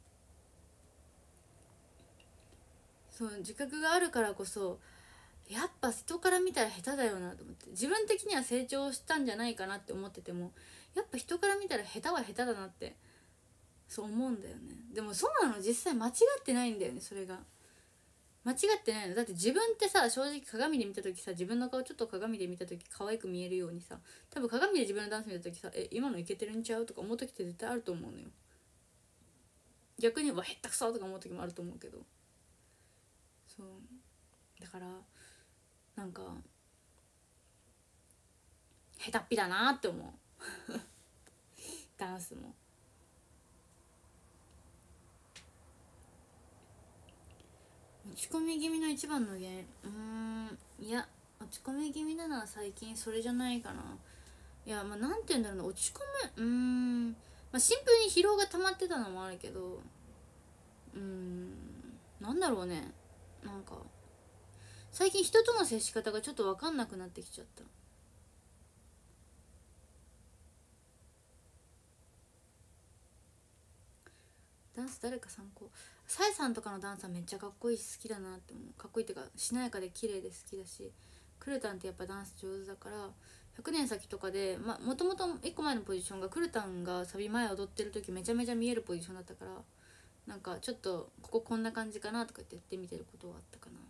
そう自覚があるからこそ、やっぱ人から見たら下手だよなと思って、自分的には成長したんじゃないかなって思ってても、やっぱ人から見たら下手は下手だなってそう思うんだよね。でもそうなの、実際間違ってないんだよね。それが間違ってないの。だって自分ってさ、正直鏡で見た時さ、自分の顔ちょっと鏡で見た時可愛く見えるようにさ、多分鏡で自分のダンス見た時さ、え今のいけてるんちゃうとか思う時って絶対あると思うのよ。逆にわへったくそとか思う時もあると思うけど、そうだからなんか下手っぴだなって思うダンスも。落ち込み気味の一番の原因、うーんいや落ち込み気味なのは最近それじゃないかな。いやまあなんて言うんだろうな、落ち込むうーん、まあ、シンプルに疲労が溜まってたのもあるけど、うーんなんだろうね、なんか最近人との接し方がちょっと分かんなくなってきちゃった。ダンス誰か参考、サエさんとかのダンスはめっちゃかっこいいし好きだなって思う。かっこいいっていうかしなやかで綺麗で好きだし、クルタンってやっぱダンス上手だから、ひゃくねん先とかでまもともといっこまえのポジションがクルタンがサビ前踊ってる時めちゃめちゃ見えるポジションだったから、なんかちょっとこここんな感じかなとか言ってやってみてることはあったかな。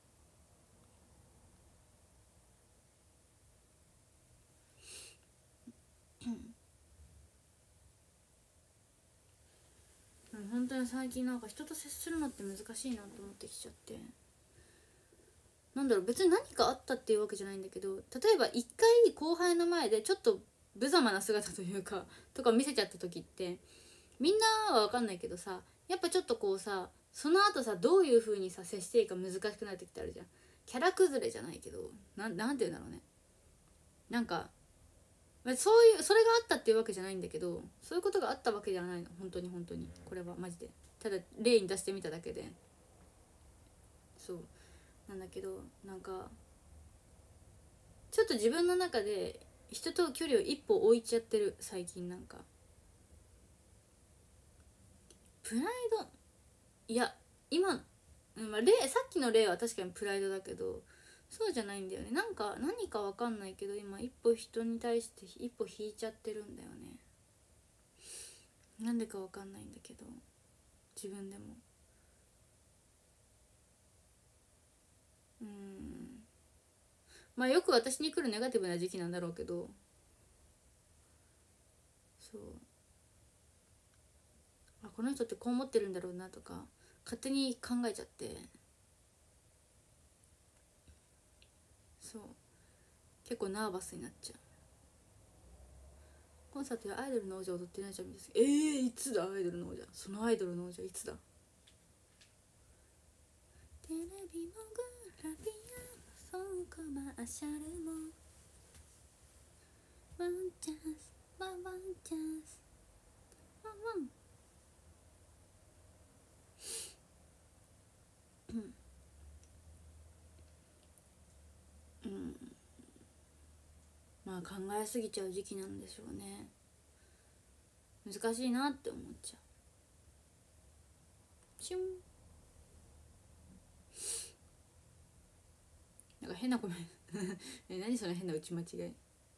うん、本当に最近なんか人と接するのって難しいなと思ってきちゃって、なんだろう、別に何かあったっていうわけじゃないんだけど、例えば一回後輩の前でちょっと無様な姿というかとか見せちゃった時って、みんなは分かんないけどさ、やっぱちょっとこうさ、その後さどういう風にさ接していいか難しくなってきてあるじゃん。キャラ崩れじゃないけど、ななんて言うんだろうね、なんかそういうそれがあったっていうわけじゃないんだけど、そういうことがあったわけじゃないの、本当に本当にこれはマジでただ例に出してみただけで、そうなんだけど、なんかちょっと自分の中で人と距離を一歩置いちゃってる最近。なんかプライド、いや今、まあ、例さっきの例は確かにプライドだけど、そうじゃないんだよね。なんか何か分かんないけど今一歩人に対して一歩引いちゃってるんだよね。なんでか分かんないんだけど、自分でも。うーんまあよく私に来るネガティブな時期なんだろうけど、そう、あこの人ってこう思ってるんだろうなとか勝手に考えちゃって、そう結構ナーバスになっちゃう。コンサートでアイドルの王者踊ってないじゃんです。えー、いつだアイドルの王者、そのアイドルの王者いつだ。テレビもグラビアそうコマーシャルもワンチャンスワンワンチャンスワンワン、うん、まあ考えすぎちゃう時期なんでしょうね。難しいなって思っちゃう。シュン、なんか変なコメントえ何その変な打ち間違い。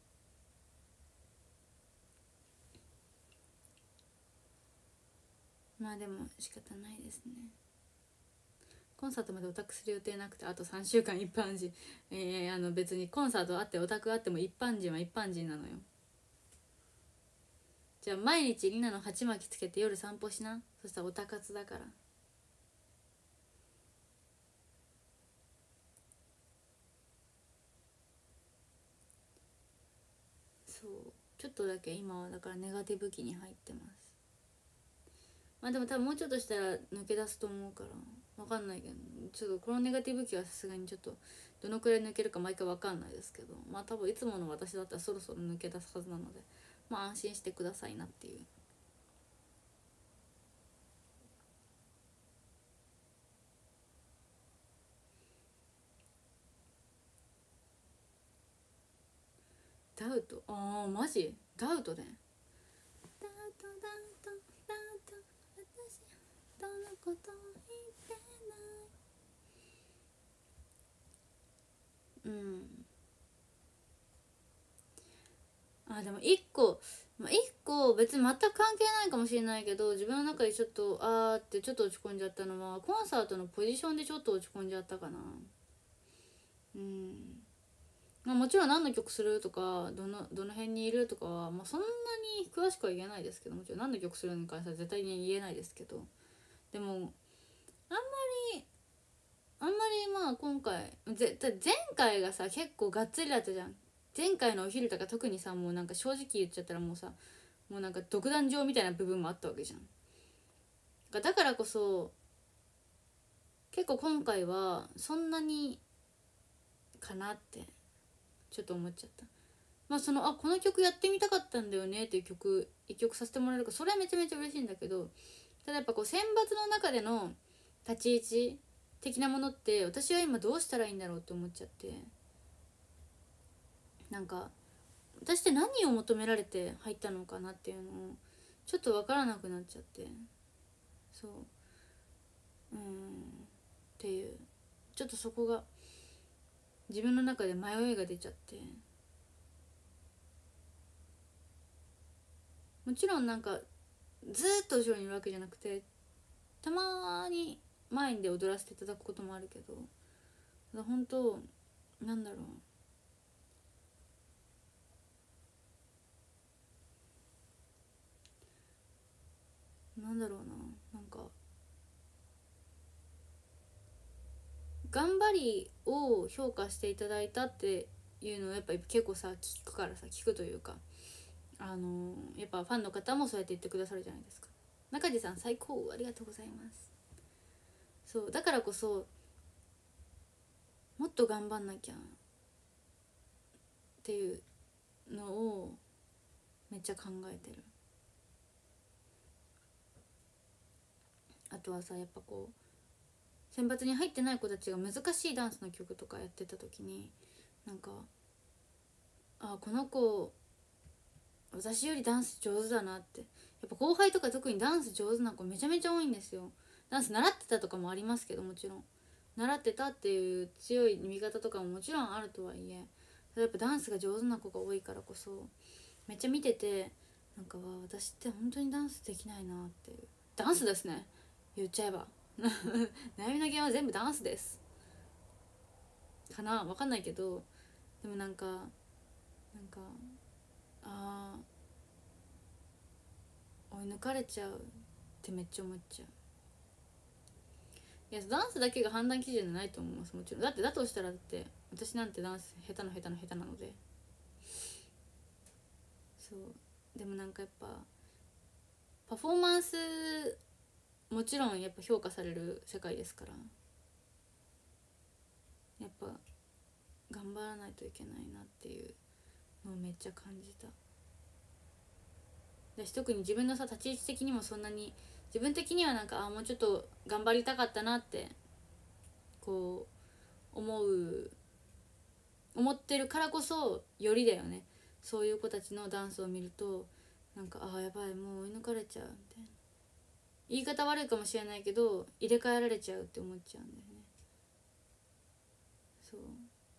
まあでも仕方ないですね。コンサートまでオタクする予定なくてあとさんしゅうかん一般人、えー、あの別にコンサートあってオタクあっても一般人は一般人なのよ。じゃあ毎日リナの鉢巻きつけて夜散歩しな、そしたらオタ活だから。そうちょっとだけ今はだからネガティブ期に入ってます。まあでも多分もうちょっとしたら抜け出すと思うから分かんないけど、ちょっとこのネガティブ期はさすがにちょっとどのくらい抜けるか毎回分かんないですけど、まあ多分いつもの私だったらそろそろ抜け出すはずなので、まあ安心してくださいなっていう。 ダウト、ああマジダウトね。ダウトダウトダウト、私どのこと言ってない。うん。あでも一個、まあ、一個別に全く関係ないかもしれないけど、自分の中でちょっとあーってちょっと落ち込んじゃったのは、コンサートのポジションでちょっと落ち込んじゃったかな。うん。まあ、もちろん何の曲するとかどのどの辺にいるとかは、まあ、そんなに詳しくは言えないですけど、もちろん何の曲するに関しては絶対に言えないですけど、でもあんまりあんまりまあ今回ぜ前回がさ結構がっつりだったじゃん。前回のお昼とか特にさ、もうなんか正直言っちゃったらもうさ、もうなんか独壇場みたいな部分もあったわけじゃん。だからこそ結構今回はそんなにかなってちょっと思っちゃった。まあそのあこの曲やってみたかったんだよねっていう曲一曲させてもらえるから、それはめちゃめちゃ嬉しいんだけど、ただやっぱこう選抜の中での立ち位置的なものって私は今どうしたらいいんだろうって思っちゃって、なんか私って何を求められて入ったのかなっていうのをちょっと分からなくなっちゃって、そううんっていう、ちょっとそこが自分の中で迷いが出ちゃって、もちろんなんかずっと後ろにいるわけじゃなくて、たまに前で踊らせていただくこともあるけど、ただ本当なんだろうなんだろうな、なんか頑張りを評価していただいたっていうのをやっぱ結構さ聞くからさ、聞くというか、あのー、やっぱファンの方もそうやって言ってくださるじゃないですか。中地さん最高ありがとうございます。そうだからこそもっと頑張んなきゃっていうのをめっちゃ考えてる。あとはさ、やっぱこう選抜に入ってない子たちが難しいダンスの曲とかやってた時に、なんかあこの子私よりダンス上手だなって、やっぱ後輩とか特にダンス上手な子めちゃめちゃ多いんですよ。ダンス習ってたとかもありますけど、もちろん習ってたっていう強い見方とかももちろんあるとはいえ、やっぱダンスが上手な子が多いからこそめっちゃ見てて、なんか私って本当にダンスできないなっていう。ダンスですね言っちゃえば悩みの原因は全部ダンスですかな、分かんないけど、でもなんかなんかあー追い抜かれちゃうってめっちゃ思っちゃう。いやダンスだけが判断基準じゃないと思います、もちろん。だってだとしたらだって私なんてダンス下手の下手の下手なので。そうでもなんかやっぱパフォーマンスもちろんやっぱ評価される世界ですから、やっぱ頑張らないといけないなっていうのをめっちゃ感じた。だし特に自分のさ立ち位置的にもそんなに自分的にはなんかあもうちょっと頑張りたかったなってこう思う思ってるからこそよりだよね。そういう子たちのダンスを見るとなんかあやばいもう追い抜かれちゃうみたいな、言い方悪いかもしれないけど入れ替えられちゃうって思っちゃうんだよね。そう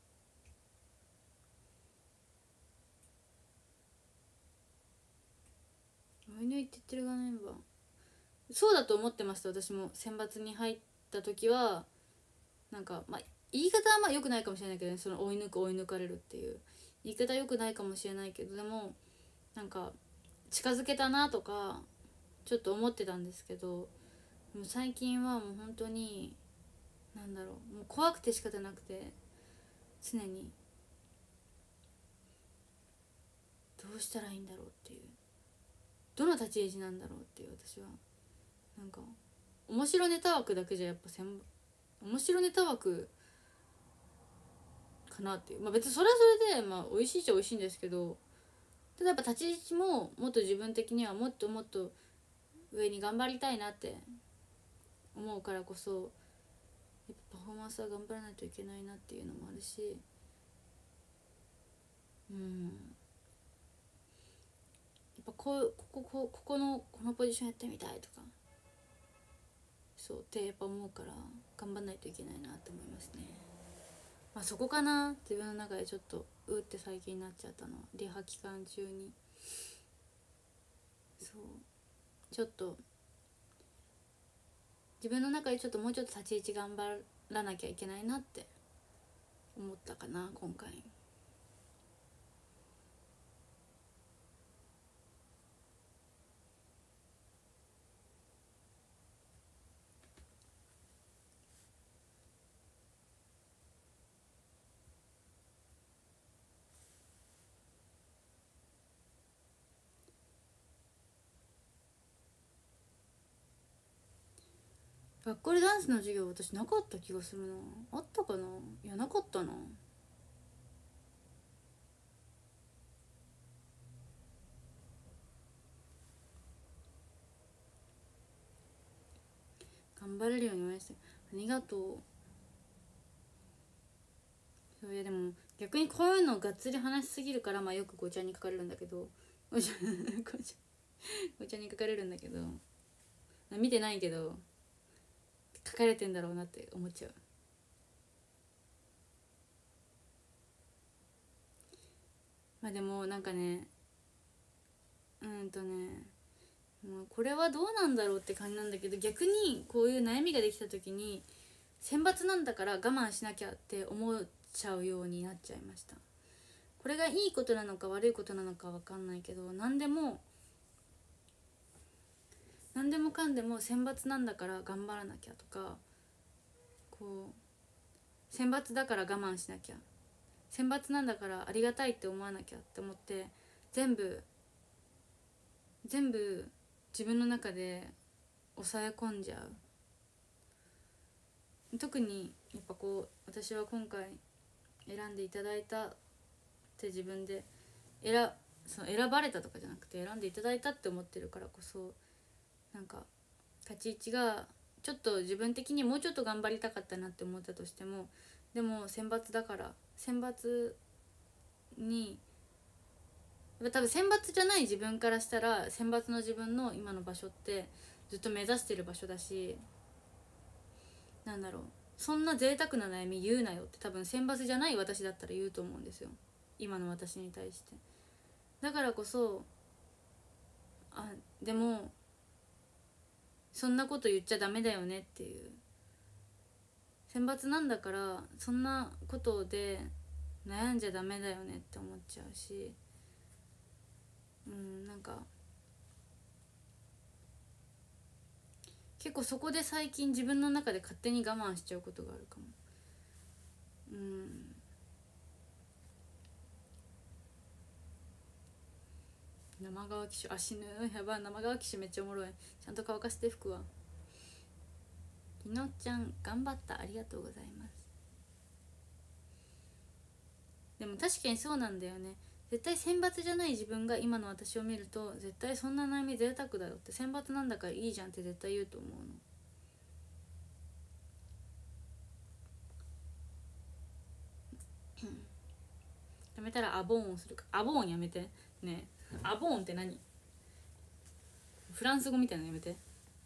追い抜いてってる側のメンバーそうだと思ってました。私も選抜に入った時はなんかまあ言い方はまあ良くないかもしれないけどね、その追い抜く追い抜かれるっていう言い方良くないかもしれないけど、でもなんか近づけたなとかちょっと思ってたんですけど、もう最近はもう本当になんだろう、もう怖くて仕方なくて、常にどうしたらいいんだろうっていう、どの立ち位置なんだろうっていう、私はなんか面白ネタ枠だけじゃやっぱせん面白ネタ枠かなっていう、まあ別にそれはそれでまあ美味しいっちゃ美味しいんですけど、ただやっぱ立ち位置ももっと自分的にはもっともっと上に頑張りたいなって思うからこそ、やっぱパフォーマンスは頑張らないといけないなっていうのもあるし、うんぱこうこここここのこのポジションやってみたいとか、そうってやっぱ思うから頑張んないといけないなって思いますね。まあそこかな、自分の中でちょっとうって最近なっちゃったのは、リハ期間中にそうちょっと自分の中でちょっともうちょっと立ち位置頑張らなきゃいけないなって思ったかな今回。学校でダンスの授業私なかった気がするな。あったかな。いやなかったな。頑張れるように応援してありがとう。そういやでも逆にこういうのがっつり話しすぎるから、まあよくごちゃに書かれるんだけどごちゃごちゃごちゃに書かれるんだけど、見てないけど書かれてんだろうなって思っちゃう。まあでもなんかね、うんとねもうこれはどうなんだろうって感じなんだけど、逆にこういう悩みができた時に選抜なんだから我慢しなきゃって思っちゃうようになっちゃいました。これがいいことなのか悪いことなのか分かんないけど、何でも何でもかんでも選抜なんだから頑張らなきゃとか、こう選抜だから我慢しなきゃ、選抜なんだからありがたいって思わなきゃって思って全部全部自分の中で抑え込んじゃう。特にやっぱこう私は今回選んでいただいたって自分で選その選ばれたとかじゃなくて選んでいただいたって思ってるからこそ、なんか立ち位置がちょっと自分的にもうちょっと頑張りたかったなって思ったとしても、でも選抜だから選抜に多分選抜じゃない自分からしたら選抜の自分の今の場所ってずっと目指してる場所だし、なんだろう、そんな贅沢な悩み言うなよって多分選抜じゃない私だったら言うと思うんですよ、今の私に対して。だからこそあでもそんなこと言っちゃダメだよねっていう、選抜なんだからそんなことで悩んじゃダメだよねって思っちゃうし、うんなんか結構そこで最近自分の中で勝手に我慢しちゃうことがあるかも。うん生乾き臭、あ死ぬ、やばい、生乾き臭めっちゃおもろい。ちゃんと乾かして服は。きのちゃん頑張った、ありがとうございます。でも確かにそうなんだよね。絶対選抜じゃない自分が今の私を見ると絶対そんな悩み贅沢だよって、選抜なんだからいいじゃんって絶対言うと思うの。やめたらアボーンをするか。アボーンやめてね。アボーンって何？フランス語みたいなのやめて。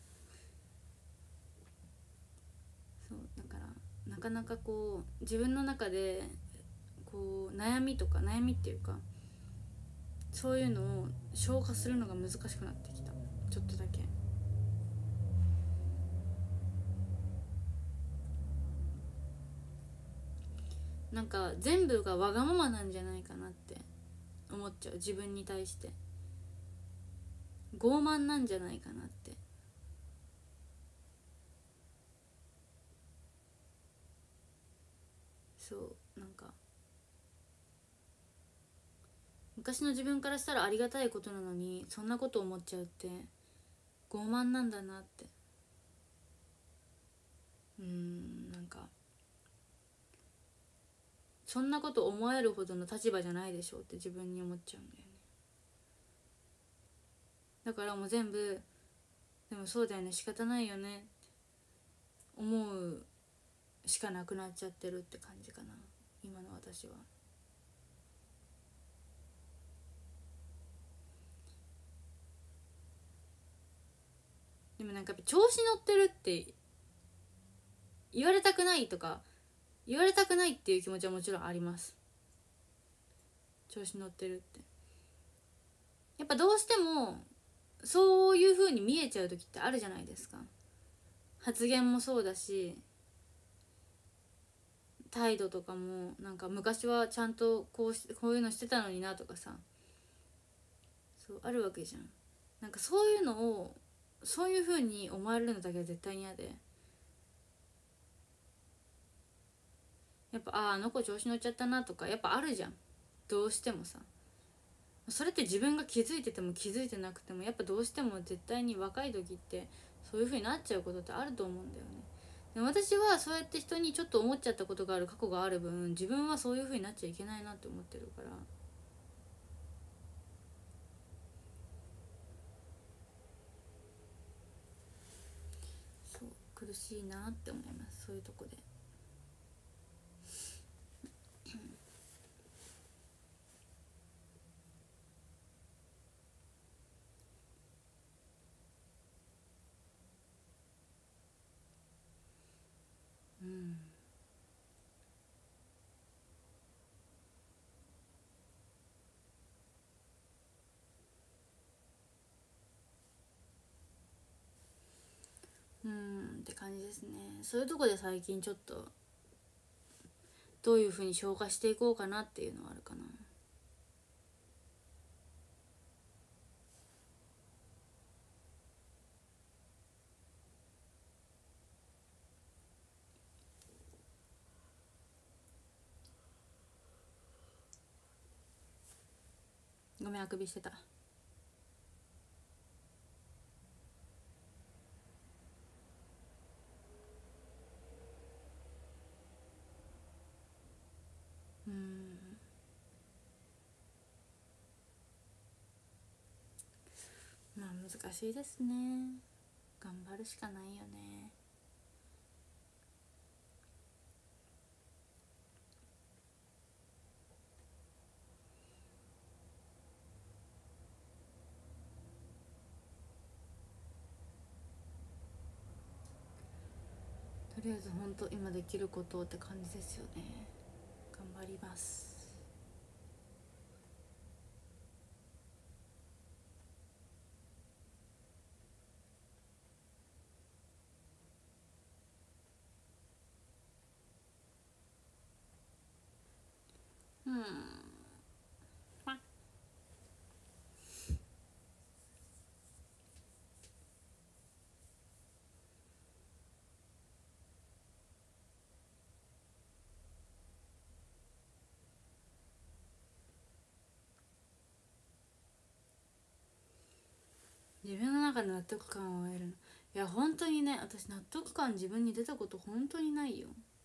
そうだからなかなかこう自分の中でこう悩みとか悩みっていうかそういうのを消化するのが難しくなってきた、ちょっとだけ。なんか全部がわがままなんじゃないかなって思っちゃう、自分に対して傲慢なんじゃないかなって。そうなんか昔の自分からしたらありがたいことなのにそんなこと思っちゃうって傲慢なんだなって。うーんなんかそんなこと思えるほどの立場じゃないでしょうって自分に思っちゃうんだよね。だからもう全部でもそうだよね仕方ないよねって思うしかなくなっちゃってるって感じかな今の私は。 でもなんかやっぱ調子乗ってるって言われたくないとか言われたくないっていう気持ちはもちろんあります。調子乗ってるってやっぱどうしてもそういう風に見えちゃう時ってあるじゃないですか。発言もそうだし態度とかもなんか昔はちゃんとこうしこういうのしてたのになとかさ、そうあるわけじゃん。なんかそういうのをそういう風に思われるのだけは絶対に嫌で、やっぱあああの子調子乗っちゃったなとかやっぱあるじゃん、どうしてもさ。それって自分が気づいてても気づいてなくてもやっぱどうしても絶対に若い時ってそういう風になっちゃうことってあると思うんだよね。で私はそうやって人にちょっと思っちゃったことがある過去がある分自分はそういう風になっちゃいけないなって思ってるから、そう苦しいなって思います、そういうとこで。うんうんって感じですね。そういうとこで最近ちょっとどういう風に消化していこうかなっていうのはあるかな。ごめんあくびしてた。うんまあ難しいですね。頑張るしかないよね。とりあえず本当今できることって感じですよね。頑張ります。うん自分の中で納得感を得るの、いや本当にね、私納得感自分に出たこと本当にないよ。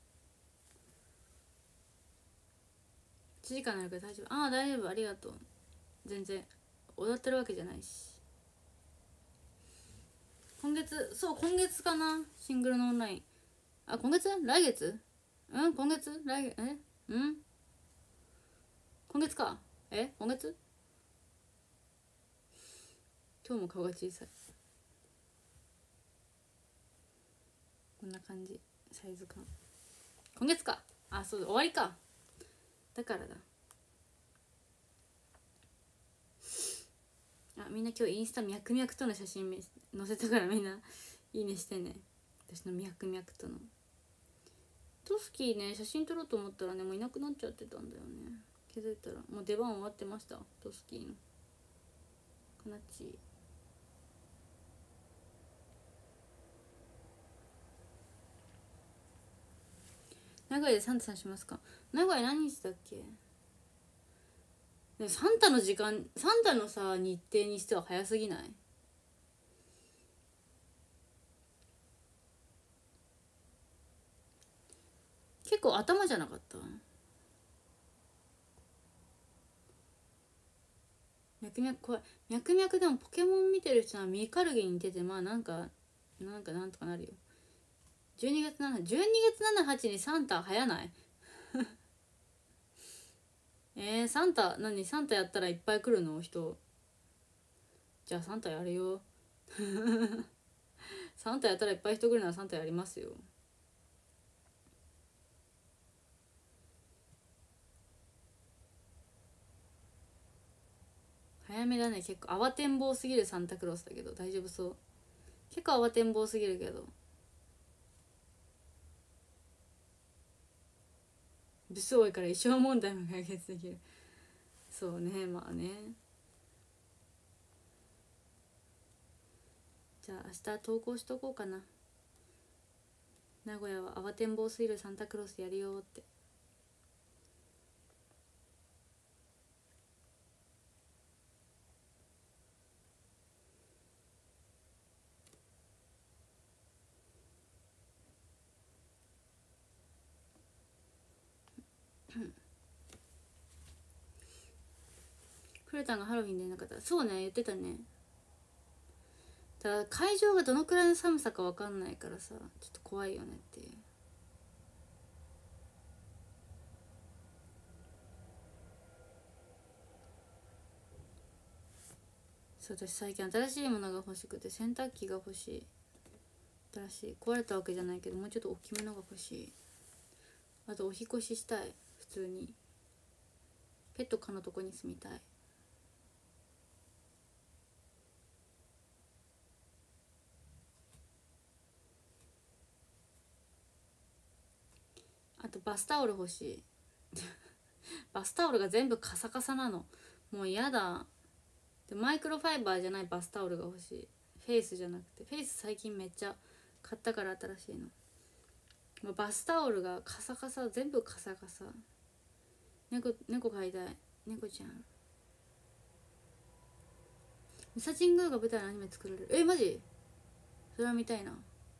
いちじかんになるから大丈夫。ああ大丈夫ありがとう。全然踊ってるわけじゃないし。今月そう今月かな、シングルのオンライン。あ今月来月うん今月来月えうん今月かえ今月今日も顔が小さい。こんな感じサイズ感。今月かあそうだ終わりかだからだ。あみんな今日インスタ脈々との写真載せたからみんないいねしてね。私の脈々とのトスキーね写真撮ろうと思ったらねもういなくなっちゃってたんだよね。気づいたらもう出番終わってました。トスキーのかなっち名古屋でサンタさんしますか。名古屋何日だっけ。でもサンタの時間サンタのさ日程にしては早すぎない。結構頭じゃなかった。脈々これ脈々でもポケモン見てる人はミカルゲに出てまあなんかなんかなんとかなるよ。じゅうにがつななじゅうにがつなな、はちにサンタ早ないえー、サンタ何サンタやったらいっぱい来るの人。じゃあサンタやるよサンタやったらいっぱい人来るならサンタやりますよ。早めだね。結構慌てんぼうすぎるサンタクロースだけど大丈夫そう。結構慌てんぼうすぎるけど部数多いから一生問題も解決できる。そうね、まあね。じゃあ明日投稿しとこうかな。名古屋は慌てんぼうすぎるサンタクロースやるよって。クレタンがハロウィンでなかった。そうね、言ってたね。ただ会場がどのくらいの寒さか分かんないからさ、ちょっと怖いよねっていう。そう、私最近新しいものが欲しくて洗濯機が欲しい。新しい、壊れたわけじゃないけどもうちょっと大きめのが欲しい。あとお引越ししたい。普通にペット可のとこに住みたい。あとバスタオル欲しいバスタオルが全部カサカサなの。もう嫌だ。でマイクロファイバーじゃないバスタオルが欲しい。フェイスじゃなくて、フェイス最近めっちゃ買ったから新しいの。もうバスタオルがカサカサ、全部カサカサ。猫猫飼いたい。猫ちゃん。ミサチングーが舞台のアニメ作られる。えマジそれは見たいな。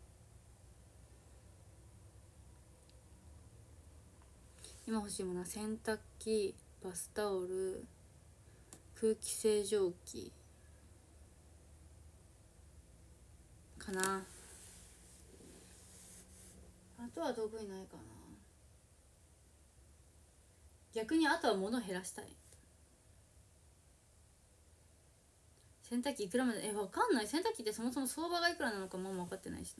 今欲しいものは洗濯機、バスタオル、空気清浄機かな。あとは道具いないかな。逆にあとは物を減らしたい。洗濯機いくらまで、えわかんない。洗濯機ってそもそも相場がいくらなのかも分かってないしな。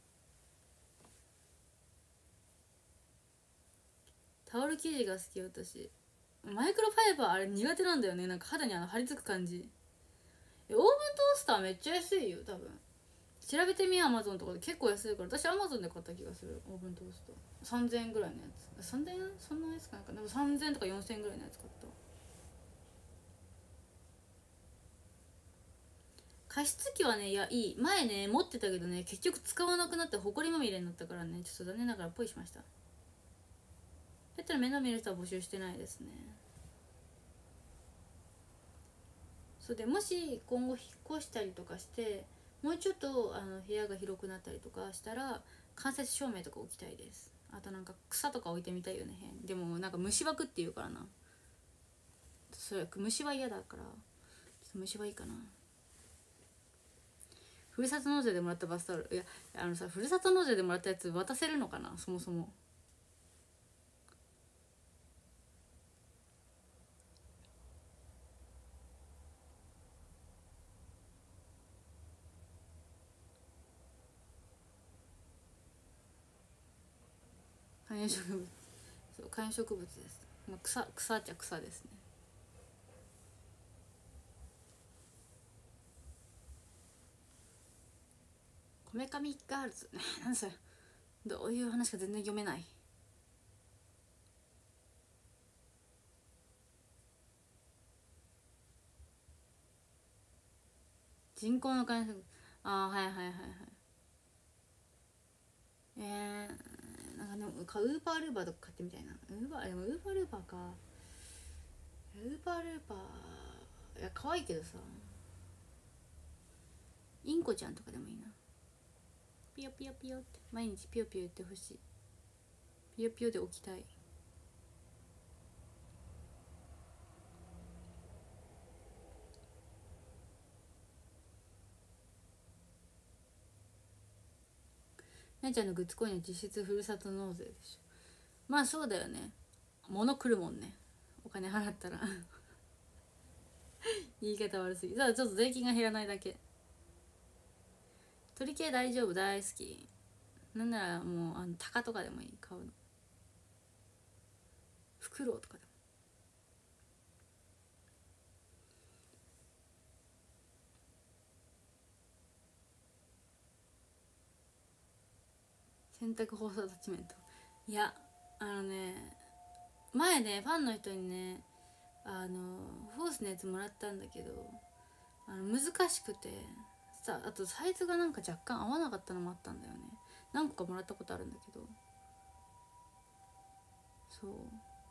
タオル生地が好き。私マイクロファイバーあれ苦手なんだよね。なんか肌にあの張り付く感じ。えオーブントースターめっちゃ安いよ多分。調べてみよう。アマゾンとかで結構安いから。私アマゾンで買った気がする。オーブントースターさんぜんえんぐらいのやつ。さんぜんえんそんなやつかなんか。でもさんぜんえんとかよんせんえんぐらいのやつ買った。加湿器はね、いやいい。前ね持ってたけどね結局使わなくなってホコリまみれになったからね、ちょっと残念ながらポイしました。だったら面倒見る人は募集してないですね。そうで、もし今後引っ越したりとかしてもうちょっとあの部屋が広くなったりとかしたら間接照明とか置きたいです。あとなんか草とか置いてみたいよね。でもなんか虫歯くっていうからな。それ虫は嫌だから虫はいいかな。ふるさと納税でもらったバスタオル、いやあのさ、ふるさと納税でもらったやつ渡せるのかな。そもそも観葉植物。そう観葉植物です、まあ、草草っちゃ草ですね。こめかみガールズ何それ、どういう話か全然読めない。人工の観葉植物。ああはいはいはいはい。えー、なんかでもウーパールーバーとか買ってみたいな。ウーバーでもウーパールーバーか。ウーパールーバーいや可愛いけどさ、インコちゃんとかでもいいな。ピヨピヨピヨって毎日ピヨピヨ言ってほしい。ピヨピヨで起きたい。なちゃんのグッズコインは実質ふるさと納税でしょ。まあそうだよね。物来るもんね、お金払ったら言い方悪すぎ。ただちょっと税金が減らないだけ。 鳥系大丈夫、大好き。なんならもうあのタカとかでもいい、買うの。フクロウとかでも。洗濯放送アタッチメント、いやあのね、前ねファンの人にね、あのフォースのやつもらったんだけど、あの難しくてさ、あとサイズがなんか若干合わなかったのもあったんだよね。何個かもらったことあるんだけど、そう、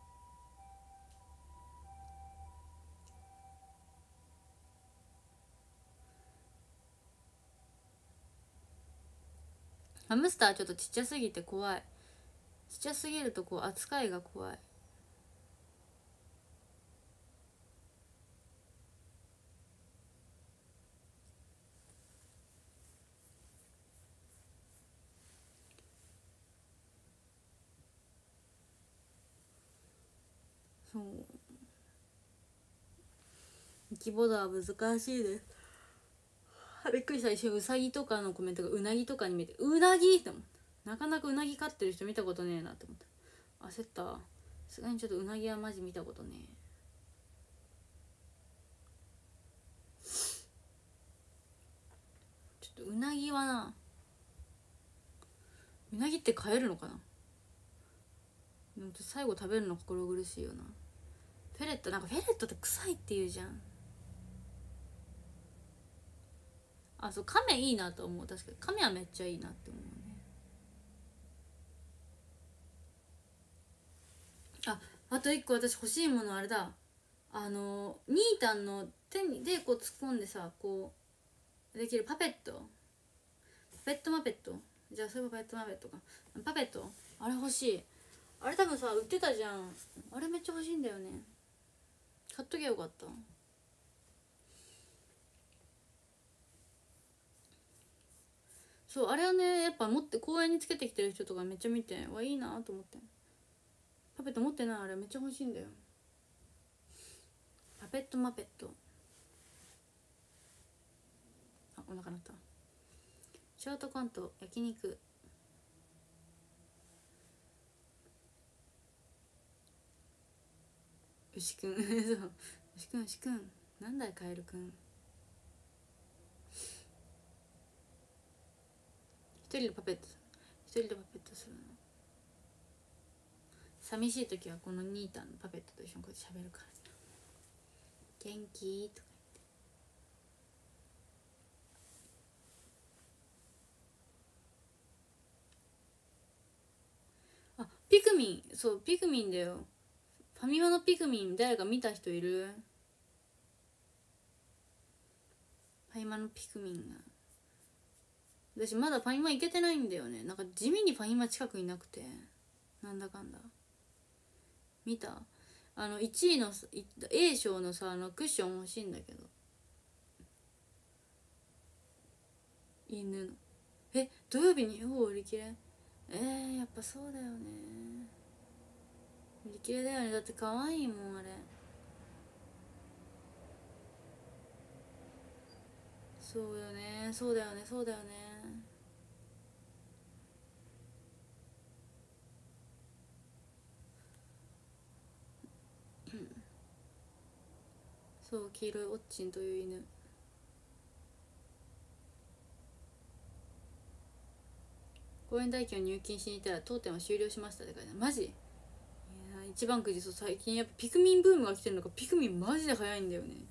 ハムスターちょっとちっちゃすぎて怖い。ちっちゃすぎるとこう扱いが怖い。そう、規模度は難しいです。びっくりした。一瞬ウサギとかのコメントがウナギとかに見えて、ウナギって思った。なかなかウナギ飼ってる人見たことねえなって思った。焦った。さすがにちょっとウナギはマジ見たことねえ。ちょっとウナギはな、ウナギって飼えるのかな。でも最後食べるの心苦しいよな。フェレット、なんかフェレットって臭いって言うじゃん。あ、そう、カメいいなと思う。確かにカメはめっちゃいいなって思うね。あ、あと一個私欲しいものあれだ。あのニータンの手にでこう突っ込んでさ、こうできるパペット、パペットマペット、じゃあそれパペットマペットか、パペット、あれ欲しい。あれ多分さ売ってたじゃん。あれめっちゃ欲しいんだよね。買っときゃよかった。そう、あれはねやっぱ持って公園につけてきてる人とかめっちゃ見て、わ、いいなと思って。パペット持ってない。あれめっちゃ欲しいんだよ。パペットマペット。あ、お腹鳴った。ショートコント焼肉。牛くんそう、牛くん牛くんなんだいカエルくん。一人でパペット一人でパペットするの。寂しい時はこのニータンのパペットと一緒にこうやって喋るから。元気とか言って。あ、ピクミン、そうピクミンだよ。ファミマのピクミン誰か見た人いる？ファミマのピクミンが、私まだファミマ行けてないんだよね。なんか地味にファミマ近くになくて、なんだかんだ見た。あのいちいの A 賞のさ、あのクッション欲しいんだけど、犬の。え、土曜日にほぼ売り切れ。えー、やっぱそうだよね。売り切れだよね。だって可愛いもんあれ。そうよね、そうだよね、そうだよね。そう、黄色いオッチンという犬。公園代金を入金しに行ったら当店は終了しましたって書いてある。マジ？いや一番くじ。そう、最近やっぱピクミンブームが来てるのか。ピクミンマジで早いんだよね。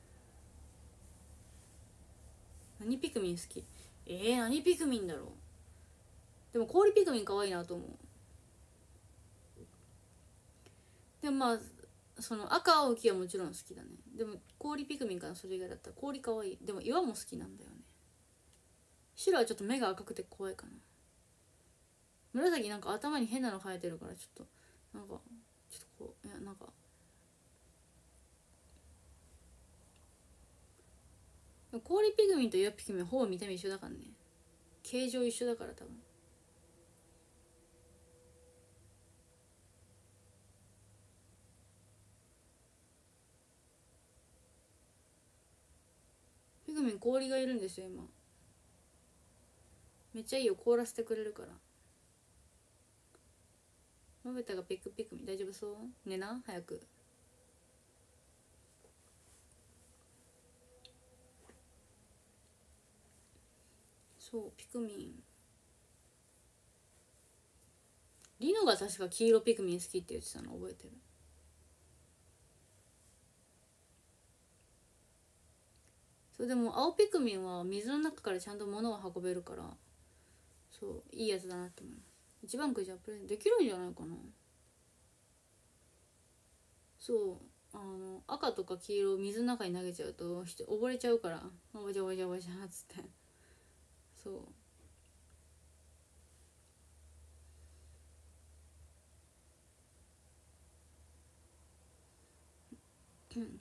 何ピクミン好き？えー、何ピクミンだろう。でも氷ピクミン可愛いなと思う。でもまあその赤青黄はもちろん好きだね。でも氷ピクミンかな。それ以外だったら氷可愛い。でも岩も好きなんだよね。白はちょっと目が赤くて怖いかな。紫なんか頭に変なの生えてるからちょっとなんかちょっとこう、いやなんか氷ピグミンと岩ピグミンほぼ見た目一緒だからね。形状一緒だから多分。ピグミン氷がいるんですよ今。 めっちゃいいよ、凍らせてくれるから。のべ太がピクピクミン大丈夫そう？寝な早く。そうピクミン、リノが確か黄色ピクミン好きって言ってたの覚えてる。そうでも青ピクミンは水の中からちゃんと物を運べるから、そういいやつだなと思います。一番くじゃプレゼントできるんじゃないかな。そうあの赤とか黄色を水の中に投げちゃうと溺れちゃうから、おばちゃおばちゃおばちゃっつって、そううん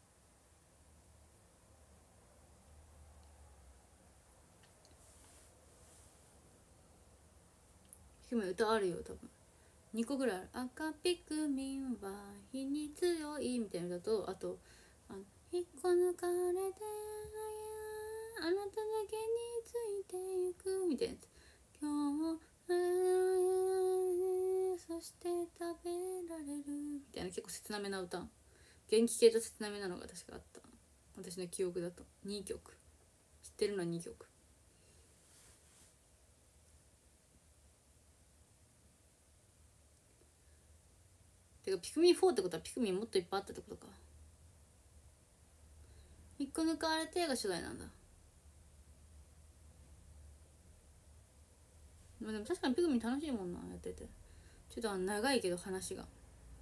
姫歌あるよ多分にこぐらいある。赤ピクミンは火に強いみたいなのだと、あとあの引っこ抜かれてあなただけについてゆくみたいなやつ。今日そして食べられるみたいな結構切なめな歌、元気系と切なめなのが確かあった。私の記憶だとにきょく知ってるのはにきょく。てかピクミンフォーってことはピクミンもっといっぱいあったってことか。引っこ抜かれてが初代なんだ。でも確かにピクミン楽しいもんなやってて。ちょっと長いけど話が。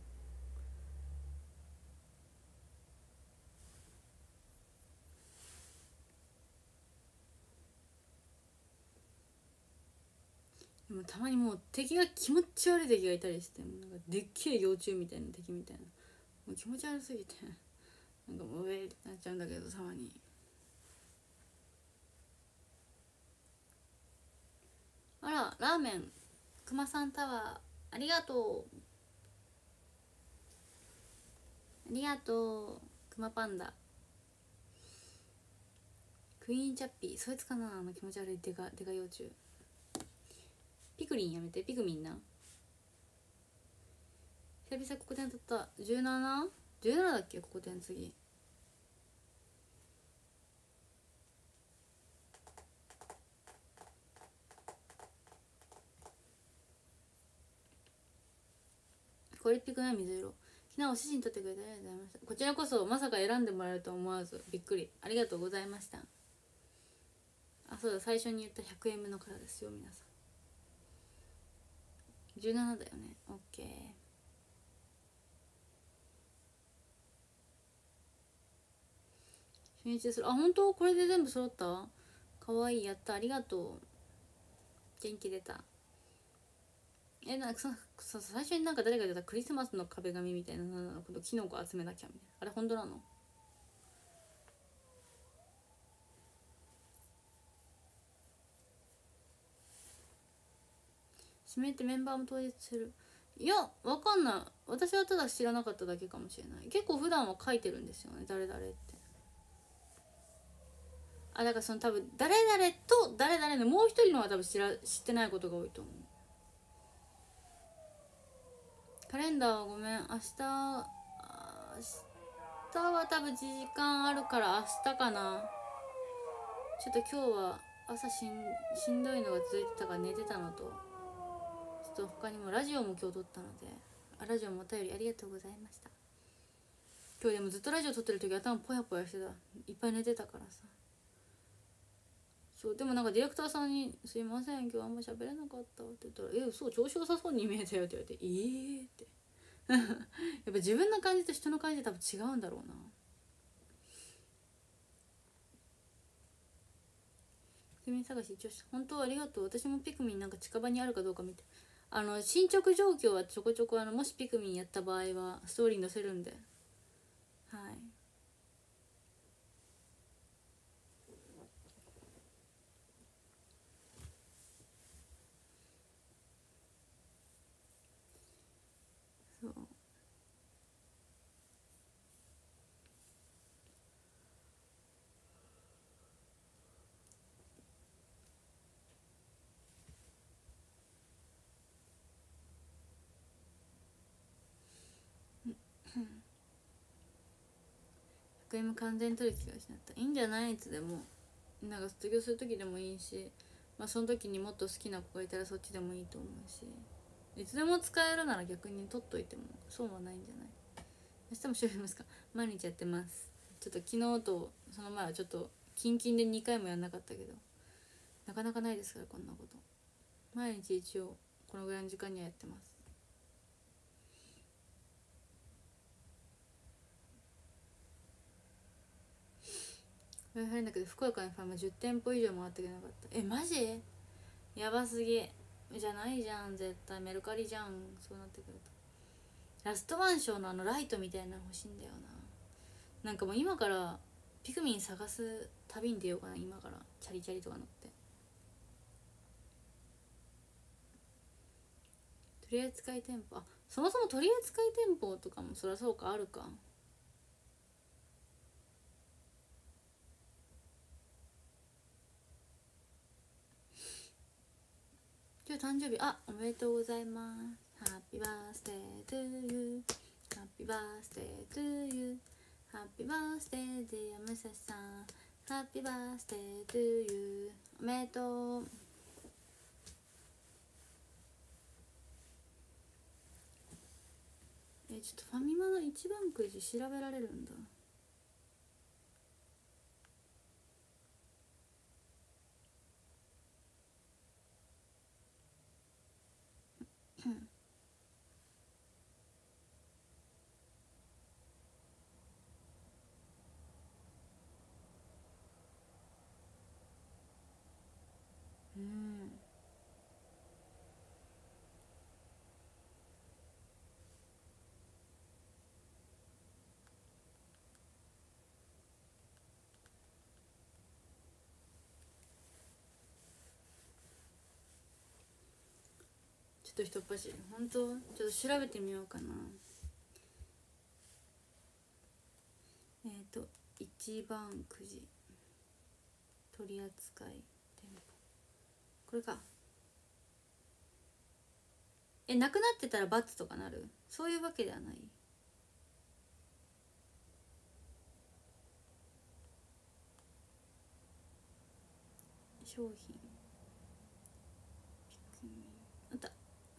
でもたまにもう敵が気持ち悪い敵がいたりして、なんかでっけえ幼虫みたいな敵みたいな、もう気持ち悪すぎてなんかもう上ってなっちゃうんだけど、たまに。あらラーメンくまさんタワーありがとうありがとうくまパンダクイーンチャッピーそいつかな、あの気持ち悪いデカデカ幼虫。ピクリンやめてピクミンな。久々ここで当たった じゅうなな?じゅうなな だっけここで次。これピクな水色。昨日お写真撮ってくれてありがとうございました。こちらこそまさか選んでもらえると思わずびっくりありがとうございました。あそうだ最初に言った ひゃくえんめのからですよ皆さん。じゅうななだよね。オッケー。初日する。あ本当これで全部揃った。かわいいやったありがとう。元気出た。えなんかさ最初になんか誰か言ったクリスマスの壁紙みたいなのことキノコ集めなきゃみたいな、あれ本当なの？指名ってメンバーも当日する。いやわかんない、私はただ知らなかっただけかもしれない。結構普段は書いてるんですよね誰々って。あだからその多分誰々と誰々のもう一人のは多分知ら知ってないことが多いと思う。カレンダーはごめん明日明日は多分時間あるから明日かな。ちょっと今日は朝しんしんどいのが続いてたから寝てたのと、ちょっと他にもラジオも今日撮ったので、あラジオもお便りありがとうございました。今日でもずっとラジオ撮ってる時頭ポヤポヤしてた、いっぱい寝てたからさ。そうでもなんかディレクターさんに「すいません今日あんま喋れなかった」って言ったら「えそう調子良さそうに見えたよ」って言われて「ええー」ってやっぱ自分の感じと人の感じで多分違うんだろうな。ピクミン探し一応本当ありがとう。私もピクミンなんか近場にあるかどうか見て、あの進捗状況はちょこちょこあのもしピクミンやった場合はストーリー載せるんで、はいそう回も完全に取る気が失った。いいんじゃない？いつでもなんか卒業する時でもいいし、まあその時にもっと好きな子がいたらそっちでもいいと思うし、いつでも使えるなら逆に取っといても損はないんじゃない？明日も調べますか？毎日やってます。ちょっと昨日とその前はちょっとキンキンでにかいもやんなかったけど、なかなかないですからこんなこと。毎日一応このぐらいの時間にはやってます。これ入んだけど福岡のファンもじゅってんぽ以上回ってくれなかった。えマジやばすぎじゃないじゃん。絶対メルカリじゃん。そうなってくるとラストワンショーのあのライトみたいなの欲しいんだよな。なんかもう今からピクミン探す旅に出ようかな。今からチャリチャリとか乗って取扱店舗、あそもそも取扱店舗とかもそりゃそうかあるか。今日誕生日、あおめでとうございます。ハッピーバースデートゥーユー、ハッピーバースデートゥーユー、ハッピーバースデーディアムサさん、ハッピーバースデートゥーユー、おめでとう。えちょっとファミマの一番くじ調べられるんだ。うんちょっとひとっ走り本当ちょっと調べてみようかな。えっ、ー、と一番くじ取扱店舗、これか。えなくなってたら×とかなる？そういうわけではない。商品ピクミンあった。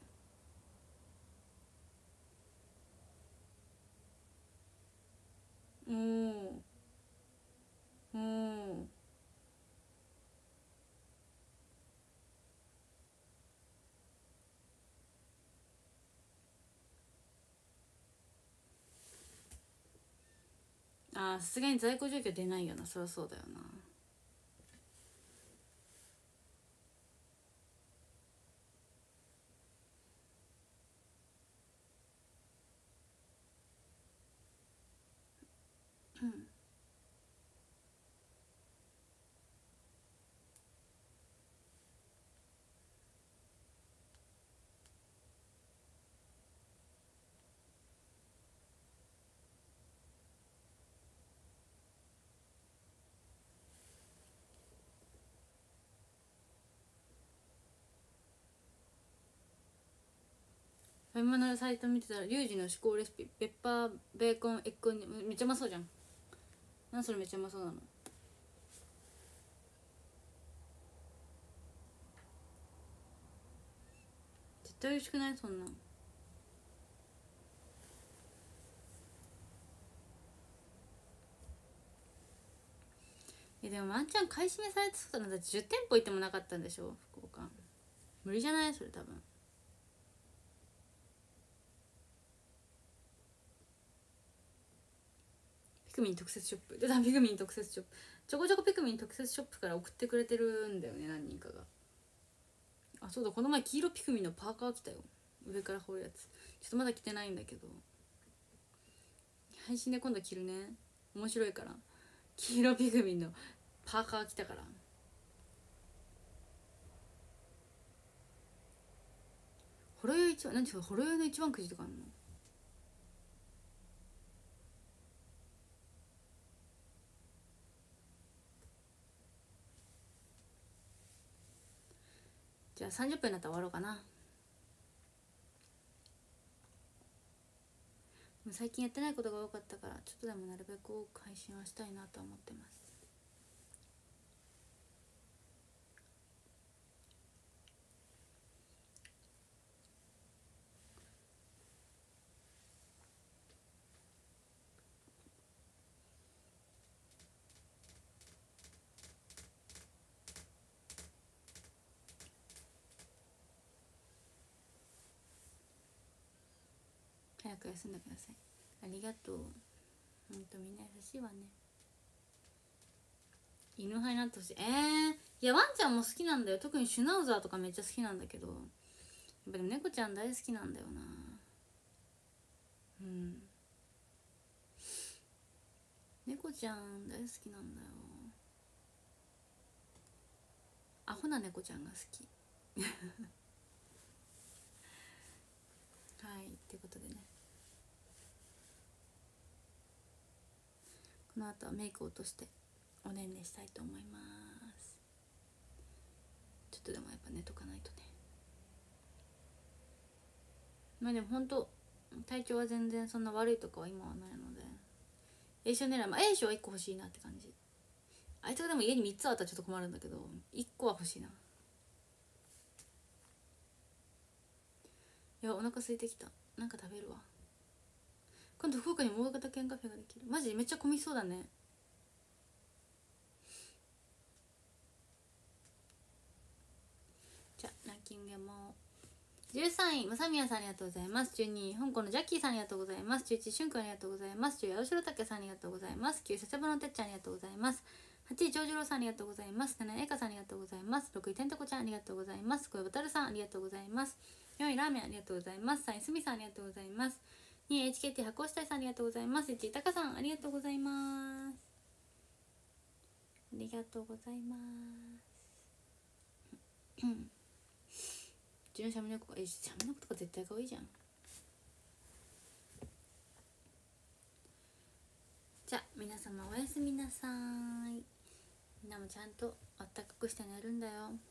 おおおおあーさすがに在庫状況出ないよな。そりゃそうだよな。うんファミマのサイト見てたらリュウジの至高レシピペッパーベーコンエッグにめっちゃうまそうじゃん。なんそれめっちゃうまそうなの。絶対美味しくないそんなん。えでもワンチャン買い占めされてそうだな。だってじゅってんぽ行ってもなかったんでしょ福岡。無理じゃないそれ多分。ピクミン特設ショップでピクミン特設ショップちょこちょこピクミン特設ショップから送ってくれてるんだよね何人かが。あそうだこの前黄色ピクミンのパーカー来たよ。上から羽織るやつ。ちょっとまだ着てないんだけど配信で今度着るね。面白いから。黄色ピクミンのパーカー着たから。ほろ酔い一番何それほろ酔いの一番くじとかあるの。じゃあさんじゅっぷんになったら終わろうかな。 も最近やってないことが多かったから、ちょっとでもなるべく多く配信はしたいなと思ってます。早く休んでください。ありがとう。ほんとみんな優しいわね。犬派になってほしい。えー、いやワンちゃんも好きなんだよ。特にシュナウザーとかめっちゃ好きなんだけど、やっぱり猫ちゃん大好きなんだよな。うん、猫ちゃん大好きなんだよ。アホな猫ちゃんが好きはい、ってことでね、この後はメイクを落としておねんねしたいと思います。ちょっとでもやっぱ寝とかないとね。まあでもほんと体調は全然そんな悪いとかは今はないので、栄翔狙い、まあ栄翔はいっこ欲しいなって感じ。あいつがでも家にみっつあったらちょっと困るんだけど、いっこは欲しいな。いやお腹空いてきた。なんか食べるわ。今度福岡にも大型犬カフェができる。マジめっちゃ混みそうだね。じゃあランキングもじゅうさんいまさみやさんありがとうございます。じゅうにい香港のジャッキーさんありがとうございます。じゅういちいしゅんくんありがとうございます。じゅうい青白竹さんありがとうございます。きゅうい節分のてっちゃんありがとうございます。はちい長次郎さんありがとうございます。なないえかさんありがとうございます。ろくいてんとこちゃんありがとうございます。ごいぼたるさんありがとうございます。よんいラーメンありがとうございます。さんいすみさんありがとうございます。にい エイチケーティー 発行したいさんありがとうございます。いちいたかさんありがとうございます。ありがとうございますうちのシャムネコ、えシャムネコとか絶対可愛いじゃん。じゃあ皆様おやすみなさい。みんなもちゃんとあったかくして寝るんだよ。